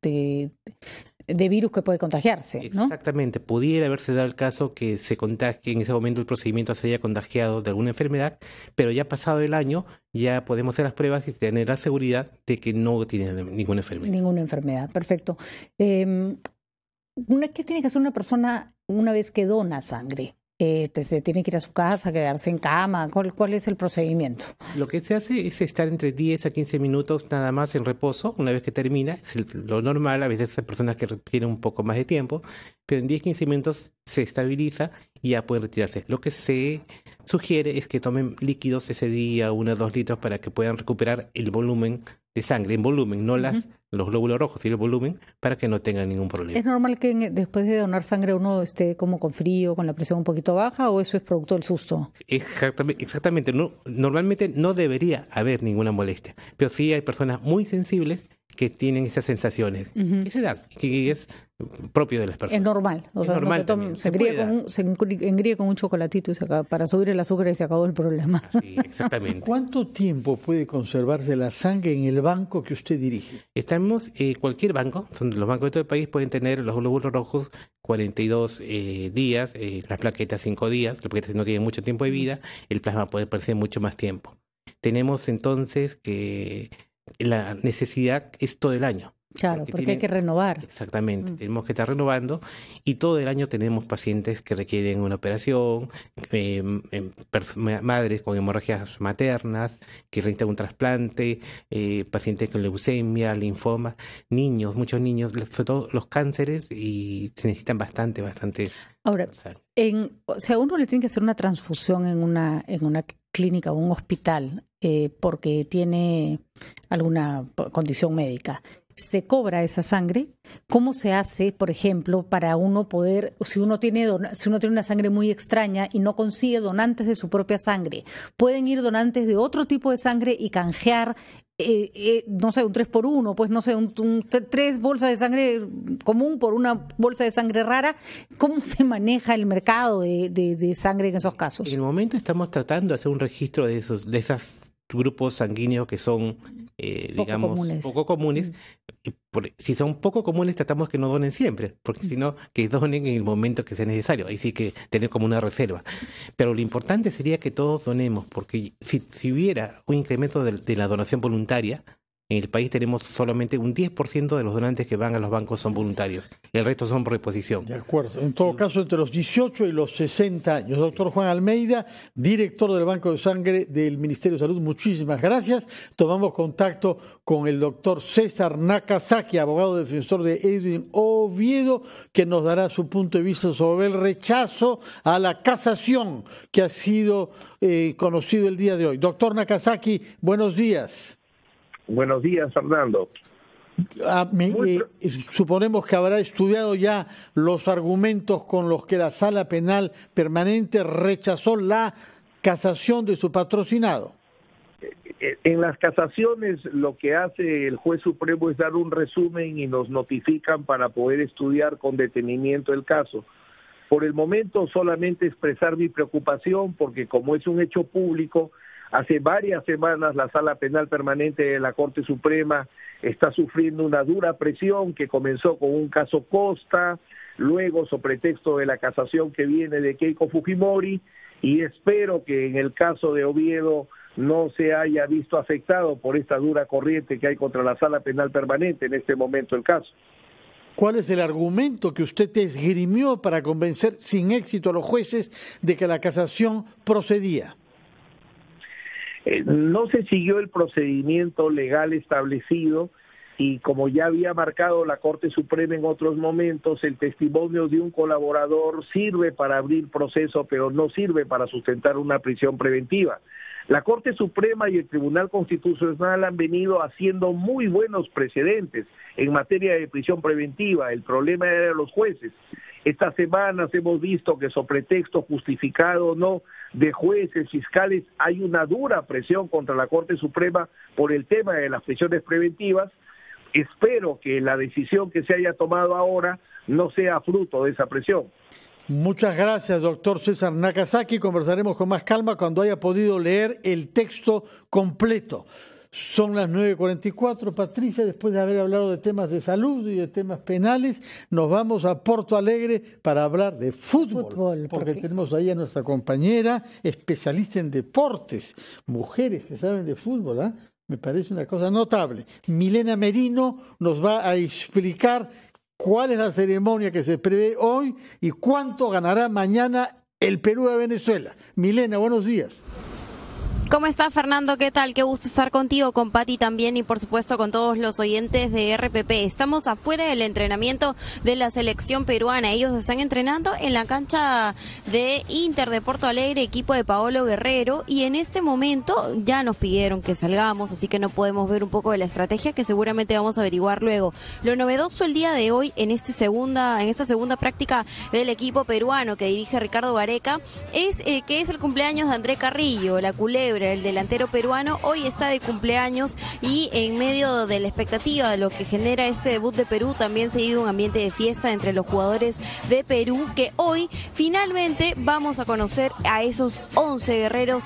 virus que puede contagiarse, ¿no? Exactamente, pudiera haberse dado el caso que se contagie, en ese momento el procedimiento se haya contagiado de alguna enfermedad, pero ya pasado el año ya podemos hacer las pruebas y tener la seguridad de que no tiene ninguna enfermedad. Ninguna enfermedad, perfecto. ¿Qué tiene que hacer una persona una vez que dona sangre? ¿Se tiene que ir a su casa, quedarse en cama? ¿Cuál es el procedimiento? Lo que se hace es estar entre 10 a 15 minutos nada más en reposo. Una vez que termina, es lo normal. A veces hay personas que requieren un poco más de tiempo, pero en 10-15 minutos se estabiliza y ya pueden retirarse. Lo que se sugiere es que tomen líquidos ese día, 1 o 2 litros, para que puedan recuperar el volumen de sangre, en volumen, no los glóbulos rojos, sino el volumen, para que no tengan ningún problema. ¿Es normal que después de donar sangre uno esté como con frío, con la presión un poquito baja, o eso es producto del susto? Exactamente. Normalmente no debería haber ninguna molestia, pero sí hay personas muy sensibles que tienen esas sensaciones, que se dan, que es propio de las personas. Es normal. O sea, normal se engríe con un chocolatito para subir el azúcar y se acabó el problema. Sí, exactamente. ¿Cuánto tiempo puede conservarse la sangre en el banco que usted dirige? Estamos, cualquier banco, los bancos de todo el país pueden tener los glóbulos rojos 42 días, las plaquetas 5 días, las plaquetas no tienen mucho tiempo de vida, el plasma puede permanecer mucho más tiempo. Tenemos entonces que la necesidad es todo el año. Claro, porque hay que renovar. Exactamente, tenemos que estar renovando y todo el año tenemos pacientes que requieren una operación, madres con hemorragias maternas que necesitan un trasplante, pacientes con leucemia, linfoma, niños, muchos niños, sobre todo los cánceres, y se necesitan bastante. Ahora, si a uno le tiene que hacer una transfusión en una clínica o un hospital porque tiene alguna condición médica, ¿se cobra esa sangre? ¿Cómo se hace, por ejemplo, para uno poder, si uno tiene una sangre muy extraña y no consigue donantes de su propia sangre, pueden ir donantes de otro tipo de sangre y canjear, no sé, un 3x1, pues no sé, 3 bolsas de sangre común por una bolsa de sangre rara? ¿Cómo se maneja el mercado de sangre en esos casos? En el momento estamos tratando de hacer un registro de esos grupos sanguíneos que son, poco comunes. Si son poco comunes, tratamos que no donen siempre, porque si no, que donen en el momento que sea necesario. Ahí sí que tener como una reserva. Pero lo importante sería que todos donemos, porque si hubiera un incremento de la donación voluntaria, en el país tenemos solamente un 10% de los donantes que van a los bancos son voluntarios. El resto son por reposición. De acuerdo. En todo caso, entre los 18 y los 60 años. Doctor Juan Almeida, director del Banco de Sangre del Ministerio de Salud, muchísimas gracias. Tomamos contacto con el doctor César Nakazaki, abogado defensor de Edwin Oviedo, que nos dará su punto de vista sobre el rechazo a la casación que ha sido conocido el día de hoy. Doctor Nakazaki, buenos días. Buenos días, Fernando. Suponemos que habrá estudiado ya los argumentos con los que la Sala Penal Permanente rechazó la casación de su patrocinado. En las casaciones lo que hace el juez supremo es dar un resumen y nos notifican para poder estudiar con detenimiento el caso. Por el momento solamente expresar mi preocupación porque como es un hecho público, hace varias semanas la Sala Penal Permanente de la Corte Suprema está sufriendo una dura presión que comenzó con un caso Costa, luego sobre pretexto de la casación que viene de Keiko Fujimori, y espero que en el caso de Oviedo no se haya visto afectado por esta dura corriente que hay contra la Sala Penal Permanente en este momento el caso. ¿Cuál es el argumento que usted esgrimió para convencer sin éxito a los jueces de que la casación procedía? No se siguió el procedimiento legal establecido y como ya había marcado la Corte Suprema en otros momentos, el testimonio de un colaborador sirve para abrir proceso, pero no sirve para sustentar una prisión preventiva. La Corte Suprema y el Tribunal Constitucional han venido haciendo muy buenos precedentes en materia de prisión preventiva. El problema era los jueces. Estas semanas hemos visto que sobre pretexto justificado o no de jueces, fiscales, hay una dura presión contra la Corte Suprema por el tema de las prisiones preventivas. Espero que la decisión que se haya tomado ahora no sea fruto de esa presión. Muchas gracias, doctor César Nakazaki. Conversaremos con más calma cuando haya podido leer el texto completo. Son las 9:44. Patricia, después de haber hablado de temas de salud y de temas penales, nos vamos a Porto Alegre para hablar de fútbol porque tenemos ahí a nuestra compañera especialista en deportes, mujeres que saben de fútbol, ¿eh? Me parece una cosa notable. Milena Merino nos va a explicar cuál es la ceremonia que se prevé hoy y cuánto ganará mañana el Perú a Venezuela. Milena, buenos días. ¿Cómo está, Fernando? ¿Qué tal? Qué gusto estar contigo, con Pati también y por supuesto con todos los oyentes de RPP. Estamos afuera del entrenamiento de la selección peruana. Ellos están entrenando en la cancha de Inter de Porto Alegre, equipo de Paolo Guerrero, y en este momento ya nos pidieron que salgamos, así que no podemos ver un poco de la estrategia que seguramente vamos a averiguar luego. Lo novedoso el día de hoy en esta segunda práctica del equipo peruano que dirige Ricardo Gareca es que es el cumpleaños de André Carrillo, la culebra. El delantero peruano hoy está de cumpleaños y en medio de la expectativa de lo que genera este debut de Perú también se vive un ambiente de fiesta entre los jugadores de Perú, que hoy finalmente vamos a conocer a esos 11 guerreros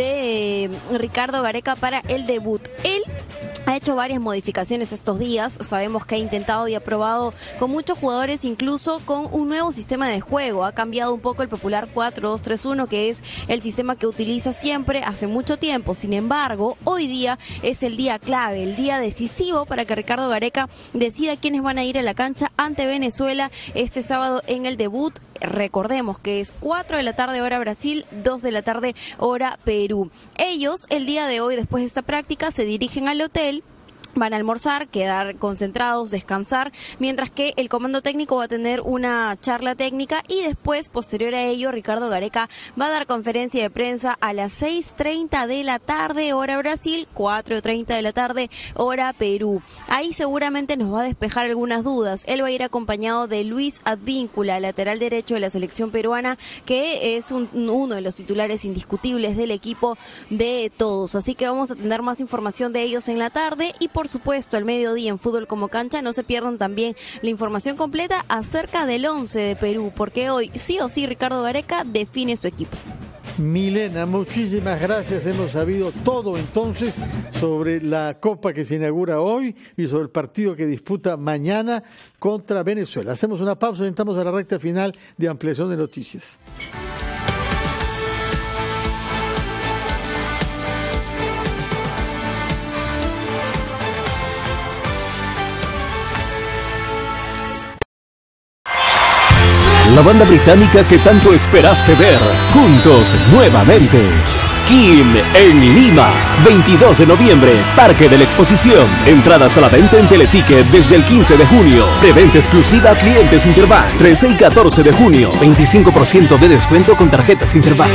de Ricardo Gareca para el debut. Él ha hecho varias modificaciones estos días, sabemos que ha intentado y ha probado con muchos jugadores, incluso con un nuevo sistema de juego. Ha cambiado un poco el popular 4-2-3-1, que es el sistema que utiliza siempre hace mucho tiempo. Sin embargo, hoy día es el día clave, el día decisivo para que Ricardo Gareca decida quiénes van a ir a la cancha ante Venezuela este sábado en el debut. Recordemos que es 4 de la tarde hora Brasil, 2 de la tarde hora Perú. Ellos el día de hoy, después de esta práctica, se dirigen al hotel. Van a almorzar, quedar concentrados, descansar, mientras que el comando técnico va a tener una charla técnica y después, posterior a ello, Ricardo Gareca va a dar conferencia de prensa a las 6:30 de la tarde, hora Brasil, 4:30 de la tarde, hora Perú. Ahí seguramente nos va a despejar algunas dudas. Él va a ir acompañado de Luis Advíncula, lateral derecho de la selección peruana, que es uno de los titulares indiscutibles del equipo de todos. Así que vamos a tener más información de ellos en la tarde y por supuesto al mediodía en Fútbol como Cancha. No se pierdan también la información completa acerca del 11 de Perú, porque hoy sí o sí Ricardo Gareca define su equipo. Milena, muchísimas gracias. Hemos sabido todo entonces sobre la Copa que se inaugura hoy y sobre el partido que disputa mañana contra Venezuela. Hacemos una pausa y entramos a la recta final de Ampliación de Noticias. La banda británica que tanto esperaste ver, juntos nuevamente. Kim en Lima, 22 de noviembre, Parque de la Exposición. Entradas a la venta en Teleticket desde el 15 de junio. Preventa exclusiva a clientes Interbank. 13 y 14 de junio, 25% de descuento con tarjetas Interbank.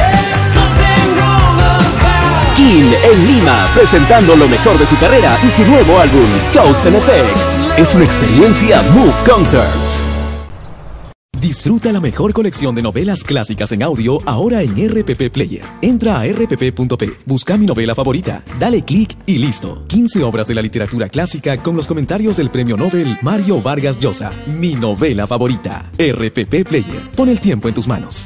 Kim en Lima, presentando lo mejor de su carrera y su nuevo álbum, Cause and Effect. Es una experiencia Move Concerts. Disfruta la mejor colección de novelas clásicas en audio ahora en RPP Player. Entra a rpp.p, busca mi novela favorita, dale clic y listo. 15 obras de la literatura clásica con los comentarios del premio Nobel Mario Vargas Llosa. Mi novela favorita. RPP Player. Pon el tiempo en tus manos.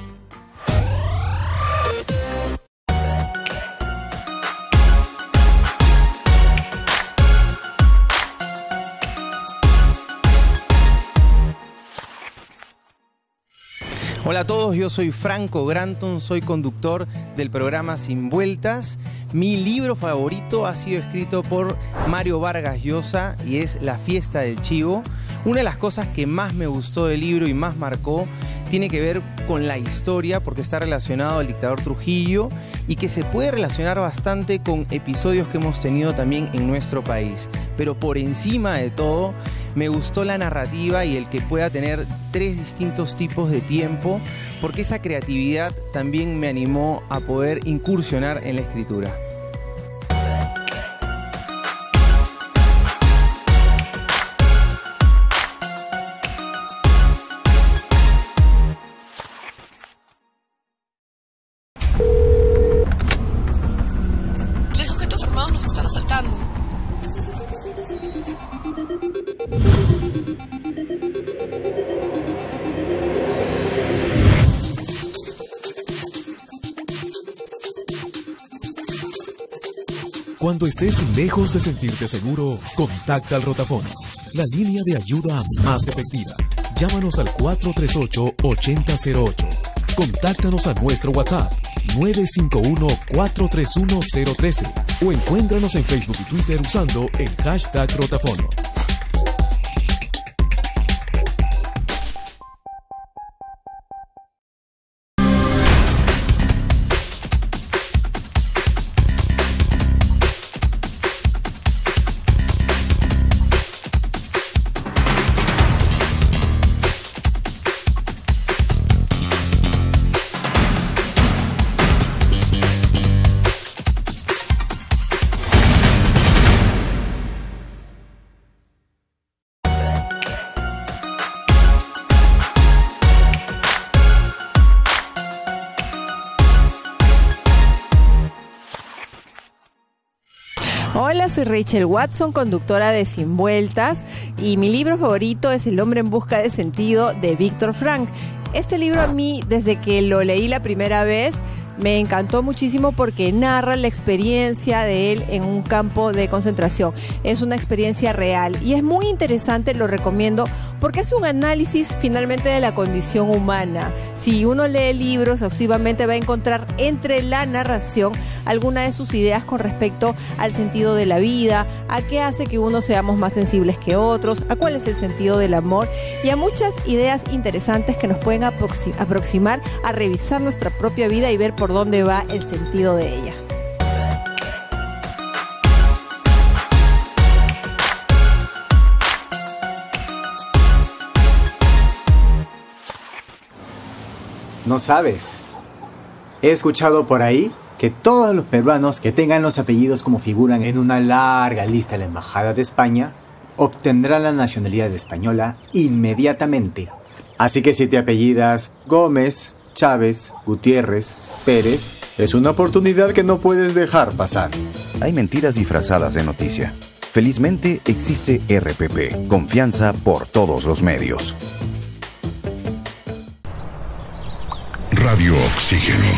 Hola a todos, yo soy Franco Granton, soy conductor del programa Sin Vueltas. Mi libro favorito ha sido escrito por Mario Vargas Llosa y es La Fiesta del Chivo. Una de las cosas que más me gustó del libro y más marcó tiene que ver con la historia, porque está relacionado al dictador Trujillo y que se puede relacionar bastante con episodios que hemos tenido también en nuestro país. Pero por encima de todo, me gustó la narrativa y el que pueda tener 3 distintos tipos de tiempo, porque esa creatividad también me animó a poder incursionar en la escritura. Cuando estés lejos de sentirte seguro, contacta al Rotafono, la línea de ayuda más efectiva. Llámanos al 438-8008. Contáctanos a nuestro WhatsApp 951-431-013 o encuéntranos en Facebook y Twitter usando el hashtag Rotafono. Hola, soy Rachel Watson, conductora de Sin Vueltas, y mi libro favorito es El hombre en busca de sentido de Víctor Frank. Este libro a mí, desde que lo leí la primera vez, me encantó muchísimo porque narra la experiencia de él en un campo de concentración. Es una experiencia real y es muy interesante, lo recomiendo, porque hace un análisis finalmente de la condición humana. Si uno lee el libro exhaustivamente va a encontrar entre la narración alguna de sus ideas con respecto al sentido de la vida, a qué hace que unos seamos más sensibles que otros, a cuál es el sentido del amor y a muchas ideas interesantes que nos pueden aproximar a revisar nuestra propia vida y ver por dónde va el sentido de ella. No sabes. He escuchado por ahí que todos los peruanos que tengan los apellidos como figuran en una larga lista de la Embajada de España obtendrán la nacionalidad española inmediatamente. Así que si te apellidas Gómez, Chávez, Gutiérrez, Pérez, es una oportunidad que no puedes dejar pasar. Hay mentiras disfrazadas de noticia. Felizmente existe RPP, confianza por todos los medios. Radio Oxígeno.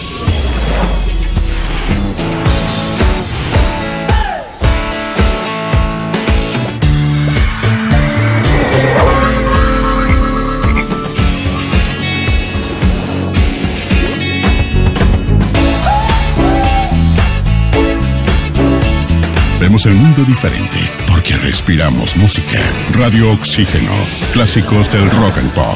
Vemos el mundo diferente porque respiramos música. Radio Oxígeno, clásicos del rock and pop.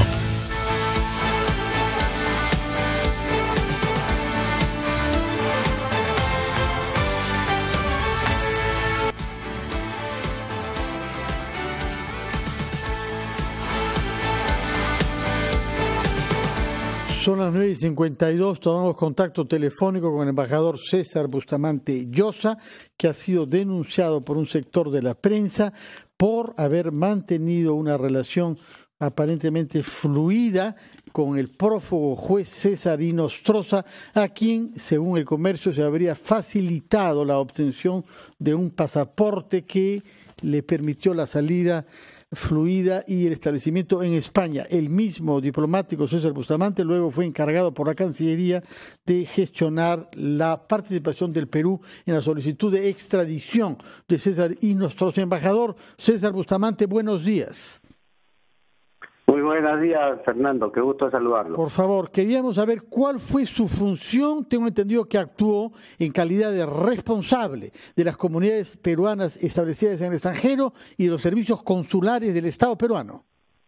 Son las 9:52, tomamos contacto telefónico con el embajador César Bustamante Llosa, que ha sido denunciado por un sector de la prensa por haber mantenido una relación aparentemente fluida con el prófugo juez César Inostroza, a quien, según el Comercio, se habría facilitado la obtención de un pasaporte que le permitió la salida fluida y el establecimiento en España. El mismo diplomático César Bustamante luego fue encargado por la Cancillería de gestionar la participación del Perú en la solicitud de extradición de César Inostroza. Embajador César Bustamante, buenos días. Muy buenos días, Fernando. Qué gusto saludarlo. Por favor, queríamos saber cuál fue su función. Tengo entendido que actuó en calidad de responsable de las comunidades peruanas establecidas en el extranjero y de los servicios consulares del Estado peruano.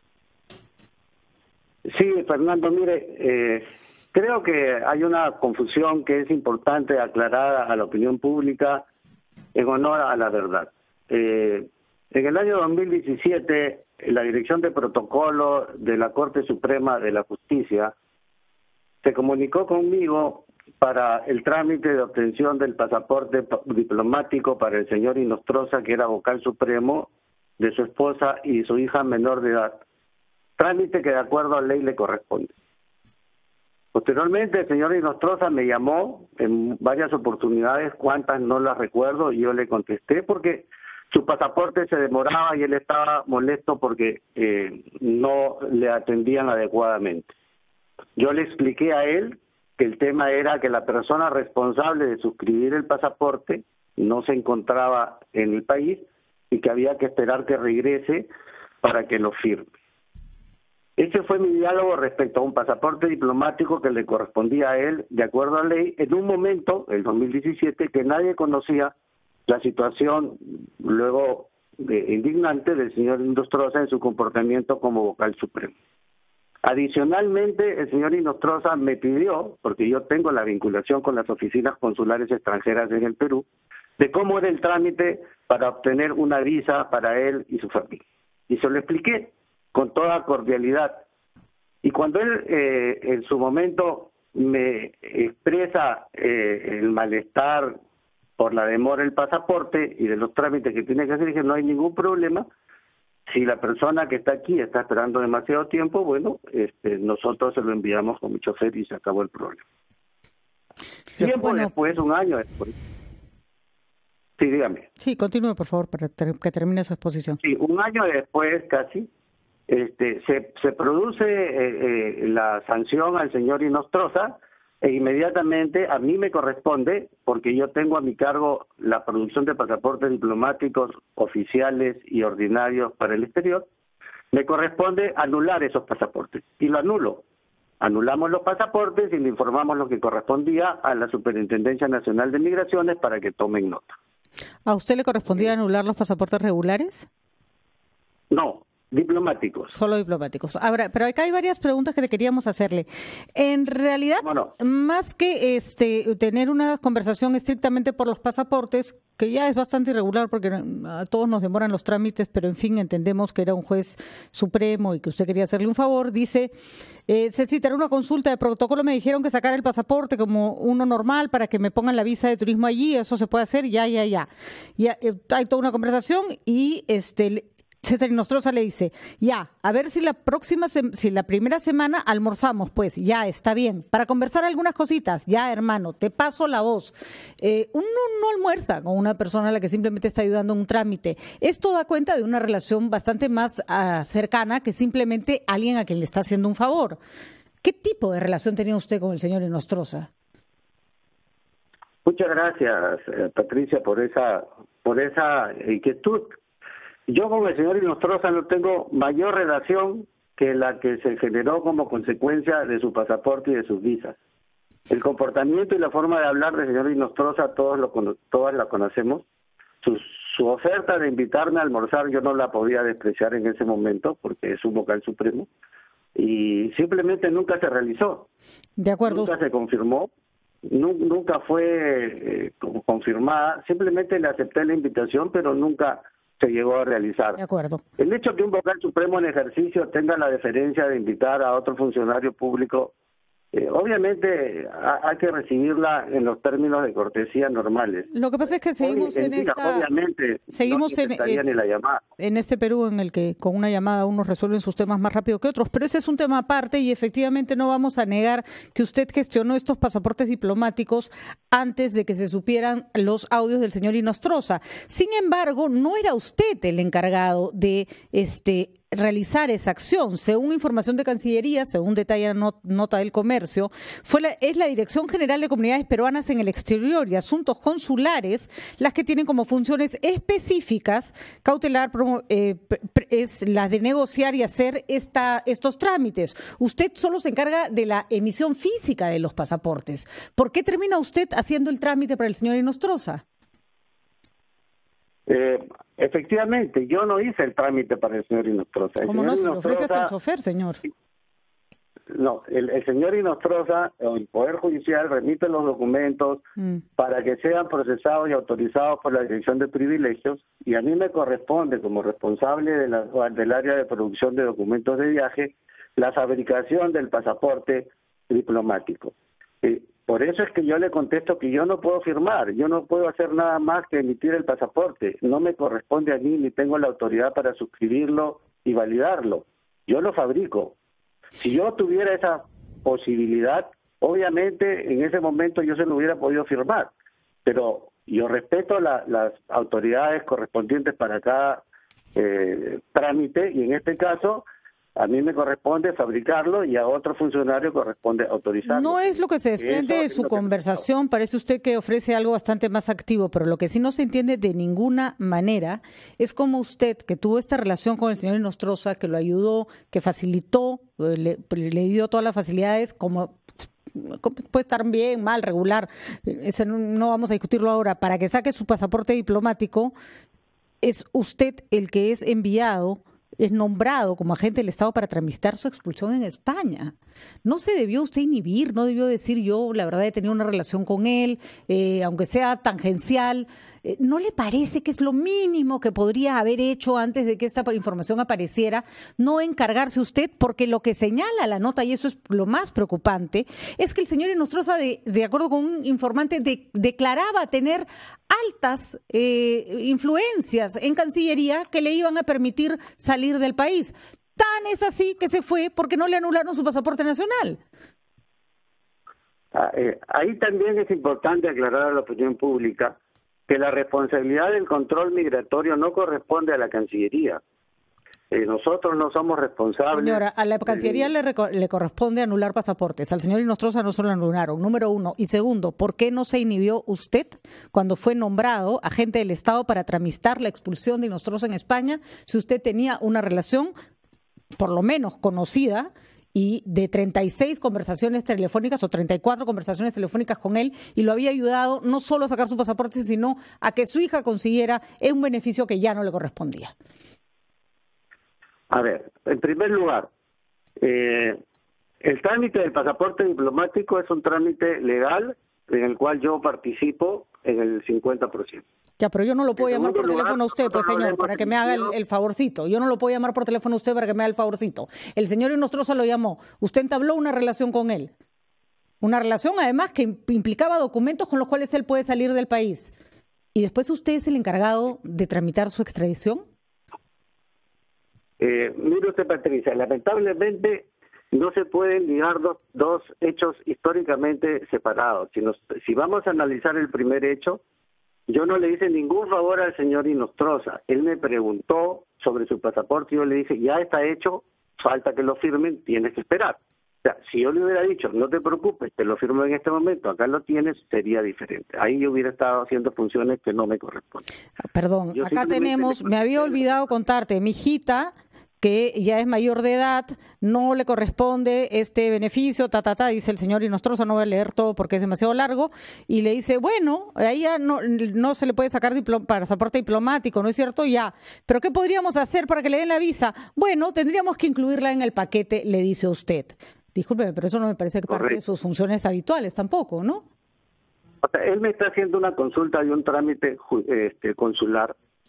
Sí, Fernando, mire, creo que hay una confusión que es importante aclarar a la opinión pública en honor a la verdad. En el año 2017, la Dirección de Protocolo de la Corte Suprema de la Justicia se comunicó conmigo para el trámite de obtención del pasaporte diplomático para el señor Inostroza, que era vocal supremo de su esposa y su hija menor de edad, trámite que de acuerdo a ley le corresponde. Posteriormente, el señor Inostroza me llamó en varias oportunidades, cuántas no las recuerdo, y yo le contesté porque su pasaporte se demoraba y él estaba molesto porque no le atendían adecuadamente. Yo le expliqué a él que el tema era que la persona responsable de suscribir el pasaporte no se encontraba en el país y que había que esperar que regrese para que lo firme. Ese fue mi diálogo respecto a un pasaporte diplomático que le correspondía a él de acuerdo a ley en un momento, el 2017, que nadie conocía la situación luego indignante del señor Inostroza en su comportamiento como vocal supremo. Adicionalmente, el señor Inostroza me pidió, porque yo tengo la vinculación con las oficinas consulares extranjeras en el Perú, de cómo era el trámite para obtener una visa para él y su familia. Y se lo expliqué con toda cordialidad. Y cuando él en su momento me expresa el malestar por la demora del pasaporte y de los trámites que tiene que hacer, dije, no hay ningún problema. Si la persona que está aquí está esperando demasiado tiempo, bueno, nosotros se lo enviamos con mi chofer y se acabó el problema. Tiempo después, un año después. Sí, dígame. Sí, continúe, por favor, para que termine su exposición. Sí, un año después casi, se produce la sanción al señor Inostroza, e inmediatamente a mí me corresponde, porque yo tengo a mi cargo la producción de pasaportes diplomáticos oficiales y ordinarios para el exterior, me corresponde anular esos pasaportes, y lo anulo. Anulamos los pasaportes y le informamos lo que correspondía a la Superintendencia Nacional de Migraciones para que tomen nota. ¿A usted le correspondía anular los pasaportes regulares? No. Diplomáticos. Solo diplomáticos. Ahora, pero acá hay varias preguntas que le queríamos hacerle. En realidad, más que tener una conversación estrictamente por los pasaportes, que ya es bastante irregular porque a todos nos demoran los trámites, pero en fin, entendemos que era un juez supremo y que usted quería hacerle un favor, dice, se citará una consulta de protocolo, me dijeron que sacara el pasaporte como uno normal para que me pongan la visa de turismo allí, eso se puede hacer, ya. Hay toda una conversación y César Inostroza le dice, ya, a ver si la primera semana almorzamos, pues, ya, está bien. Para conversar algunas cositas, ya, hermano, te paso la voz. Uno no almuerza con una persona a la que simplemente está ayudando en un trámite. Esto da cuenta de una relación bastante más cercana que simplemente alguien a quien le está haciendo un favor. ¿Qué tipo de relación tenía usted con el señor Inostroza? Muchas gracias, Patricia, por esa inquietud. Yo con el señor Inostroza no tengo mayor relación que la que se generó como consecuencia de su pasaporte y de sus visas. El comportamiento y la forma de hablar del señor Inostroza todas la conocemos. Su oferta de invitarme a almorzar yo no la podía despreciar en ese momento porque es un vocal supremo y simplemente nunca se realizó. De acuerdo. Nunca se confirmó, nunca fue confirmada. Simplemente le acepté la invitación, pero nunca se llegó a realizar. De acuerdo. El hecho que un vocal supremo en ejercicio tenga la deferencia de invitar a otro funcionario público Obviamente hay que recibirla en los términos de cortesía normales. Lo que pasa es que seguimos obviamente, seguimos ni la llamada. en este Perú en el que con una llamada unos resuelven sus temas más rápido que otros, pero ese es un tema aparte y efectivamente no vamos a negar que usted gestionó estos pasaportes diplomáticos antes de que se supieran los audios del señor Inostroza. Sin embargo, no era usted el encargado de realizar esa acción. Según información de Cancillería, según detalla nota del Comercio, es la Dirección General de Comunidades Peruanas en el Exterior y Asuntos Consulares las que tienen como funciones específicas cautelar es la de negociar y hacer estos trámites. Usted solo se encarga de la emisión física de los pasaportes. ¿Por qué termina usted haciendo el trámite para el señor Inostroza? Efectivamente, yo no hice el trámite para el señor Inostroza. ¿Cómo no? Se lo ofrece hasta el chofer, señor. No, el señor Inostroza, el Poder Judicial, remite los documentos para que sean procesados y autorizados por la Dirección de Privilegios, y a mí me corresponde, como responsable del área de producción de documentos de viaje, la fabricación del pasaporte diplomático. Por eso es que yo le contesto que yo no puedo firmar, yo no puedo hacer nada más que emitir el pasaporte. No me corresponde a mí ni tengo la autoridad para suscribirlo y validarlo. Yo lo fabrico. Si yo tuviera esa posibilidad, obviamente en ese momento yo se lo hubiera podido firmar. Pero yo respeto las autoridades correspondientes para cada trámite y en este caso a mí me corresponde fabricarlo y a otro funcionario corresponde autorizarlo. No es lo que se desprende de su conversación, parece usted que ofrece algo bastante más activo, pero lo que sí no se entiende de ninguna manera es cómo usted, que tuvo esta relación con el señor Inostroza, que lo ayudó, que facilitó, le dio todas las facilidades, como puede estar bien, mal, regular, eso no vamos a discutirlo ahora, para que saque su pasaporte diplomático, es usted el que es enviado, es nombrado como agente del Estado para tramitar su expulsión en España. No se debió usted inhibir, no debió decir yo, la verdad, he tenido una relación con él, aunque sea tangencial. ¿No le parece que es lo mínimo que podría haber hecho antes de que esta información apareciera? No encargarse usted, porque lo que señala la nota, y eso es lo más preocupante, es que el señor Inostroza, de acuerdo con un informante, declaraba tener altas influencias en Cancillería que le iban a permitir salir del país. Tan es así que se fue porque no le anularon su pasaporte nacional. Ahí también es importante aclarar a la opinión pública que la responsabilidad del control migratorio no corresponde a la Cancillería. Nosotros no somos responsables. Señora, a la Cancillería le corresponde anular pasaportes. Al señor Inostroza no se lo anularon, número uno. Y segundo, ¿por qué no se inhibió usted cuando fue nombrado agente del Estado para tramitar la expulsión de Inostroza en España si usted tenía una relación, por lo menos conocida, y de 36 conversaciones telefónicas o 34 conversaciones telefónicas con él, y lo había ayudado no solo a sacar su pasaporte, sino a que su hija consiguiera un beneficio que ya no le correspondía? A ver, en primer lugar, el trámite del pasaporte diplomático es un trámite legal en el cual yo participo en el 50%. Ya, pero yo no lo puedo llamar por teléfono a usted, pues señor, para que me haga el favorcito. Yo no lo puedo llamar por teléfono a usted para que me haga el favorcito. El señor Inostroza lo llamó. Usted entabló una relación con él. Una relación, además, que implicaba documentos con los cuales él puede salir del país. ¿Y después usted es el encargado de tramitar su extradición? Mire usted, Patricia, lamentablemente no se pueden ligar dos hechos históricamente separados. Si vamos a analizar el primer hecho, yo no le hice ningún favor al señor Inostroza. Él me preguntó sobre su pasaporte y yo le dije, ya está hecho, falta que lo firmen, tienes que esperar. O sea, si yo le hubiera dicho, no te preocupes, te lo firmo en este momento, acá lo tienes, sería diferente. Ahí yo hubiera estado haciendo funciones que no me corresponden. Perdón, acá tenemos, me había olvidado contarte, mi hijita, que ya es mayor de edad, no le corresponde este beneficio, dice el señor Inostroza, no voy a leer todo porque es demasiado largo, y le dice, bueno, ahí ya no se le puede sacar pasaporte diplomático, ¿no es cierto? Ya, pero ¿qué podríamos hacer para que le den la visa? Bueno, tendríamos que incluirla en el paquete, le dice usted. Discúlpeme, pero eso no me parece que parte de sus funciones habituales tampoco, ¿no? O sea, él me está haciendo una consulta de un trámite consular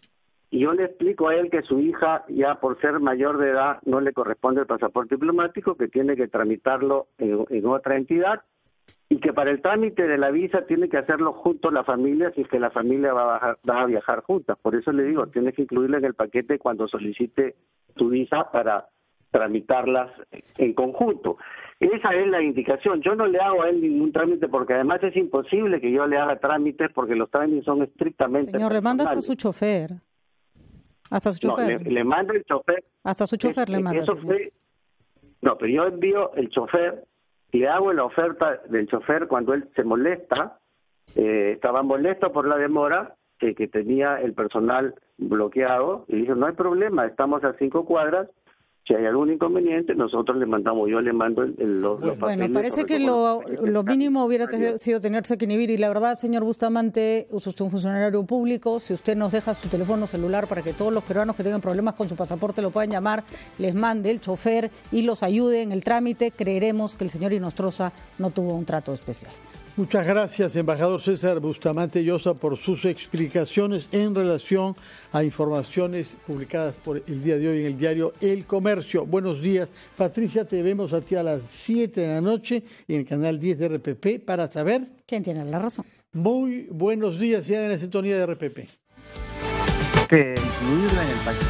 y yo le explico a él que su hija, ya por ser mayor de edad, no le corresponde el pasaporte diplomático, que tiene que tramitarlo en otra entidad, y que para el trámite de la visa tiene que hacerlo junto a la familia, si es que la familia va a viajar juntas. Por eso le digo, tienes que incluirla en el paquete cuando solicite tu visa para tramitarlas en conjunto. Esa es la indicación. Yo no le hago a él ningún trámite porque además es imposible que yo le haga trámites porque los trámites son estrictamente Señor, le manda hasta su chofer. Hasta su chofer. No, le manda el chofer. Hasta su chofer le manda. Eso fue, no, pero yo envío el chofer, le hago la oferta del chofer cuando él se molesta, estaba molesto por la demora que tenía el personal bloqueado, y dice, no hay problema, estamos a 5 cuadras, si hay algún inconveniente, nosotros le mandamos, yo le mando los papeles. Bueno, parece que lo mínimo hubiera sido tenerse que inhibir, y la verdad, señor Bustamante, es usted un funcionario público, si usted nos deja su teléfono celular para que todos los peruanos que tengan problemas con su pasaporte lo puedan llamar, les mande el chofer y los ayude en el trámite, creeremos que el señor Inostroza no tuvo un trato especial. Muchas gracias, embajador César Bustamante Llosa, por sus explicaciones en relación a informaciones publicadas por el día de hoy en el diario El Comercio. Buenos días. Patricia, te vemos a ti a las 7 de la noche en el canal 10 de RPP para saber quién tiene la razón. Muy buenos días, ya en la sintonía de RPP. Que incluirla en el paquete.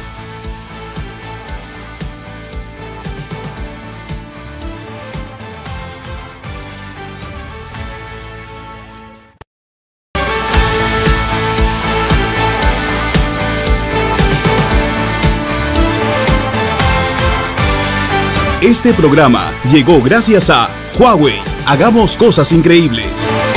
Este programa llegó gracias a Huawei. Hagamos cosas increíbles.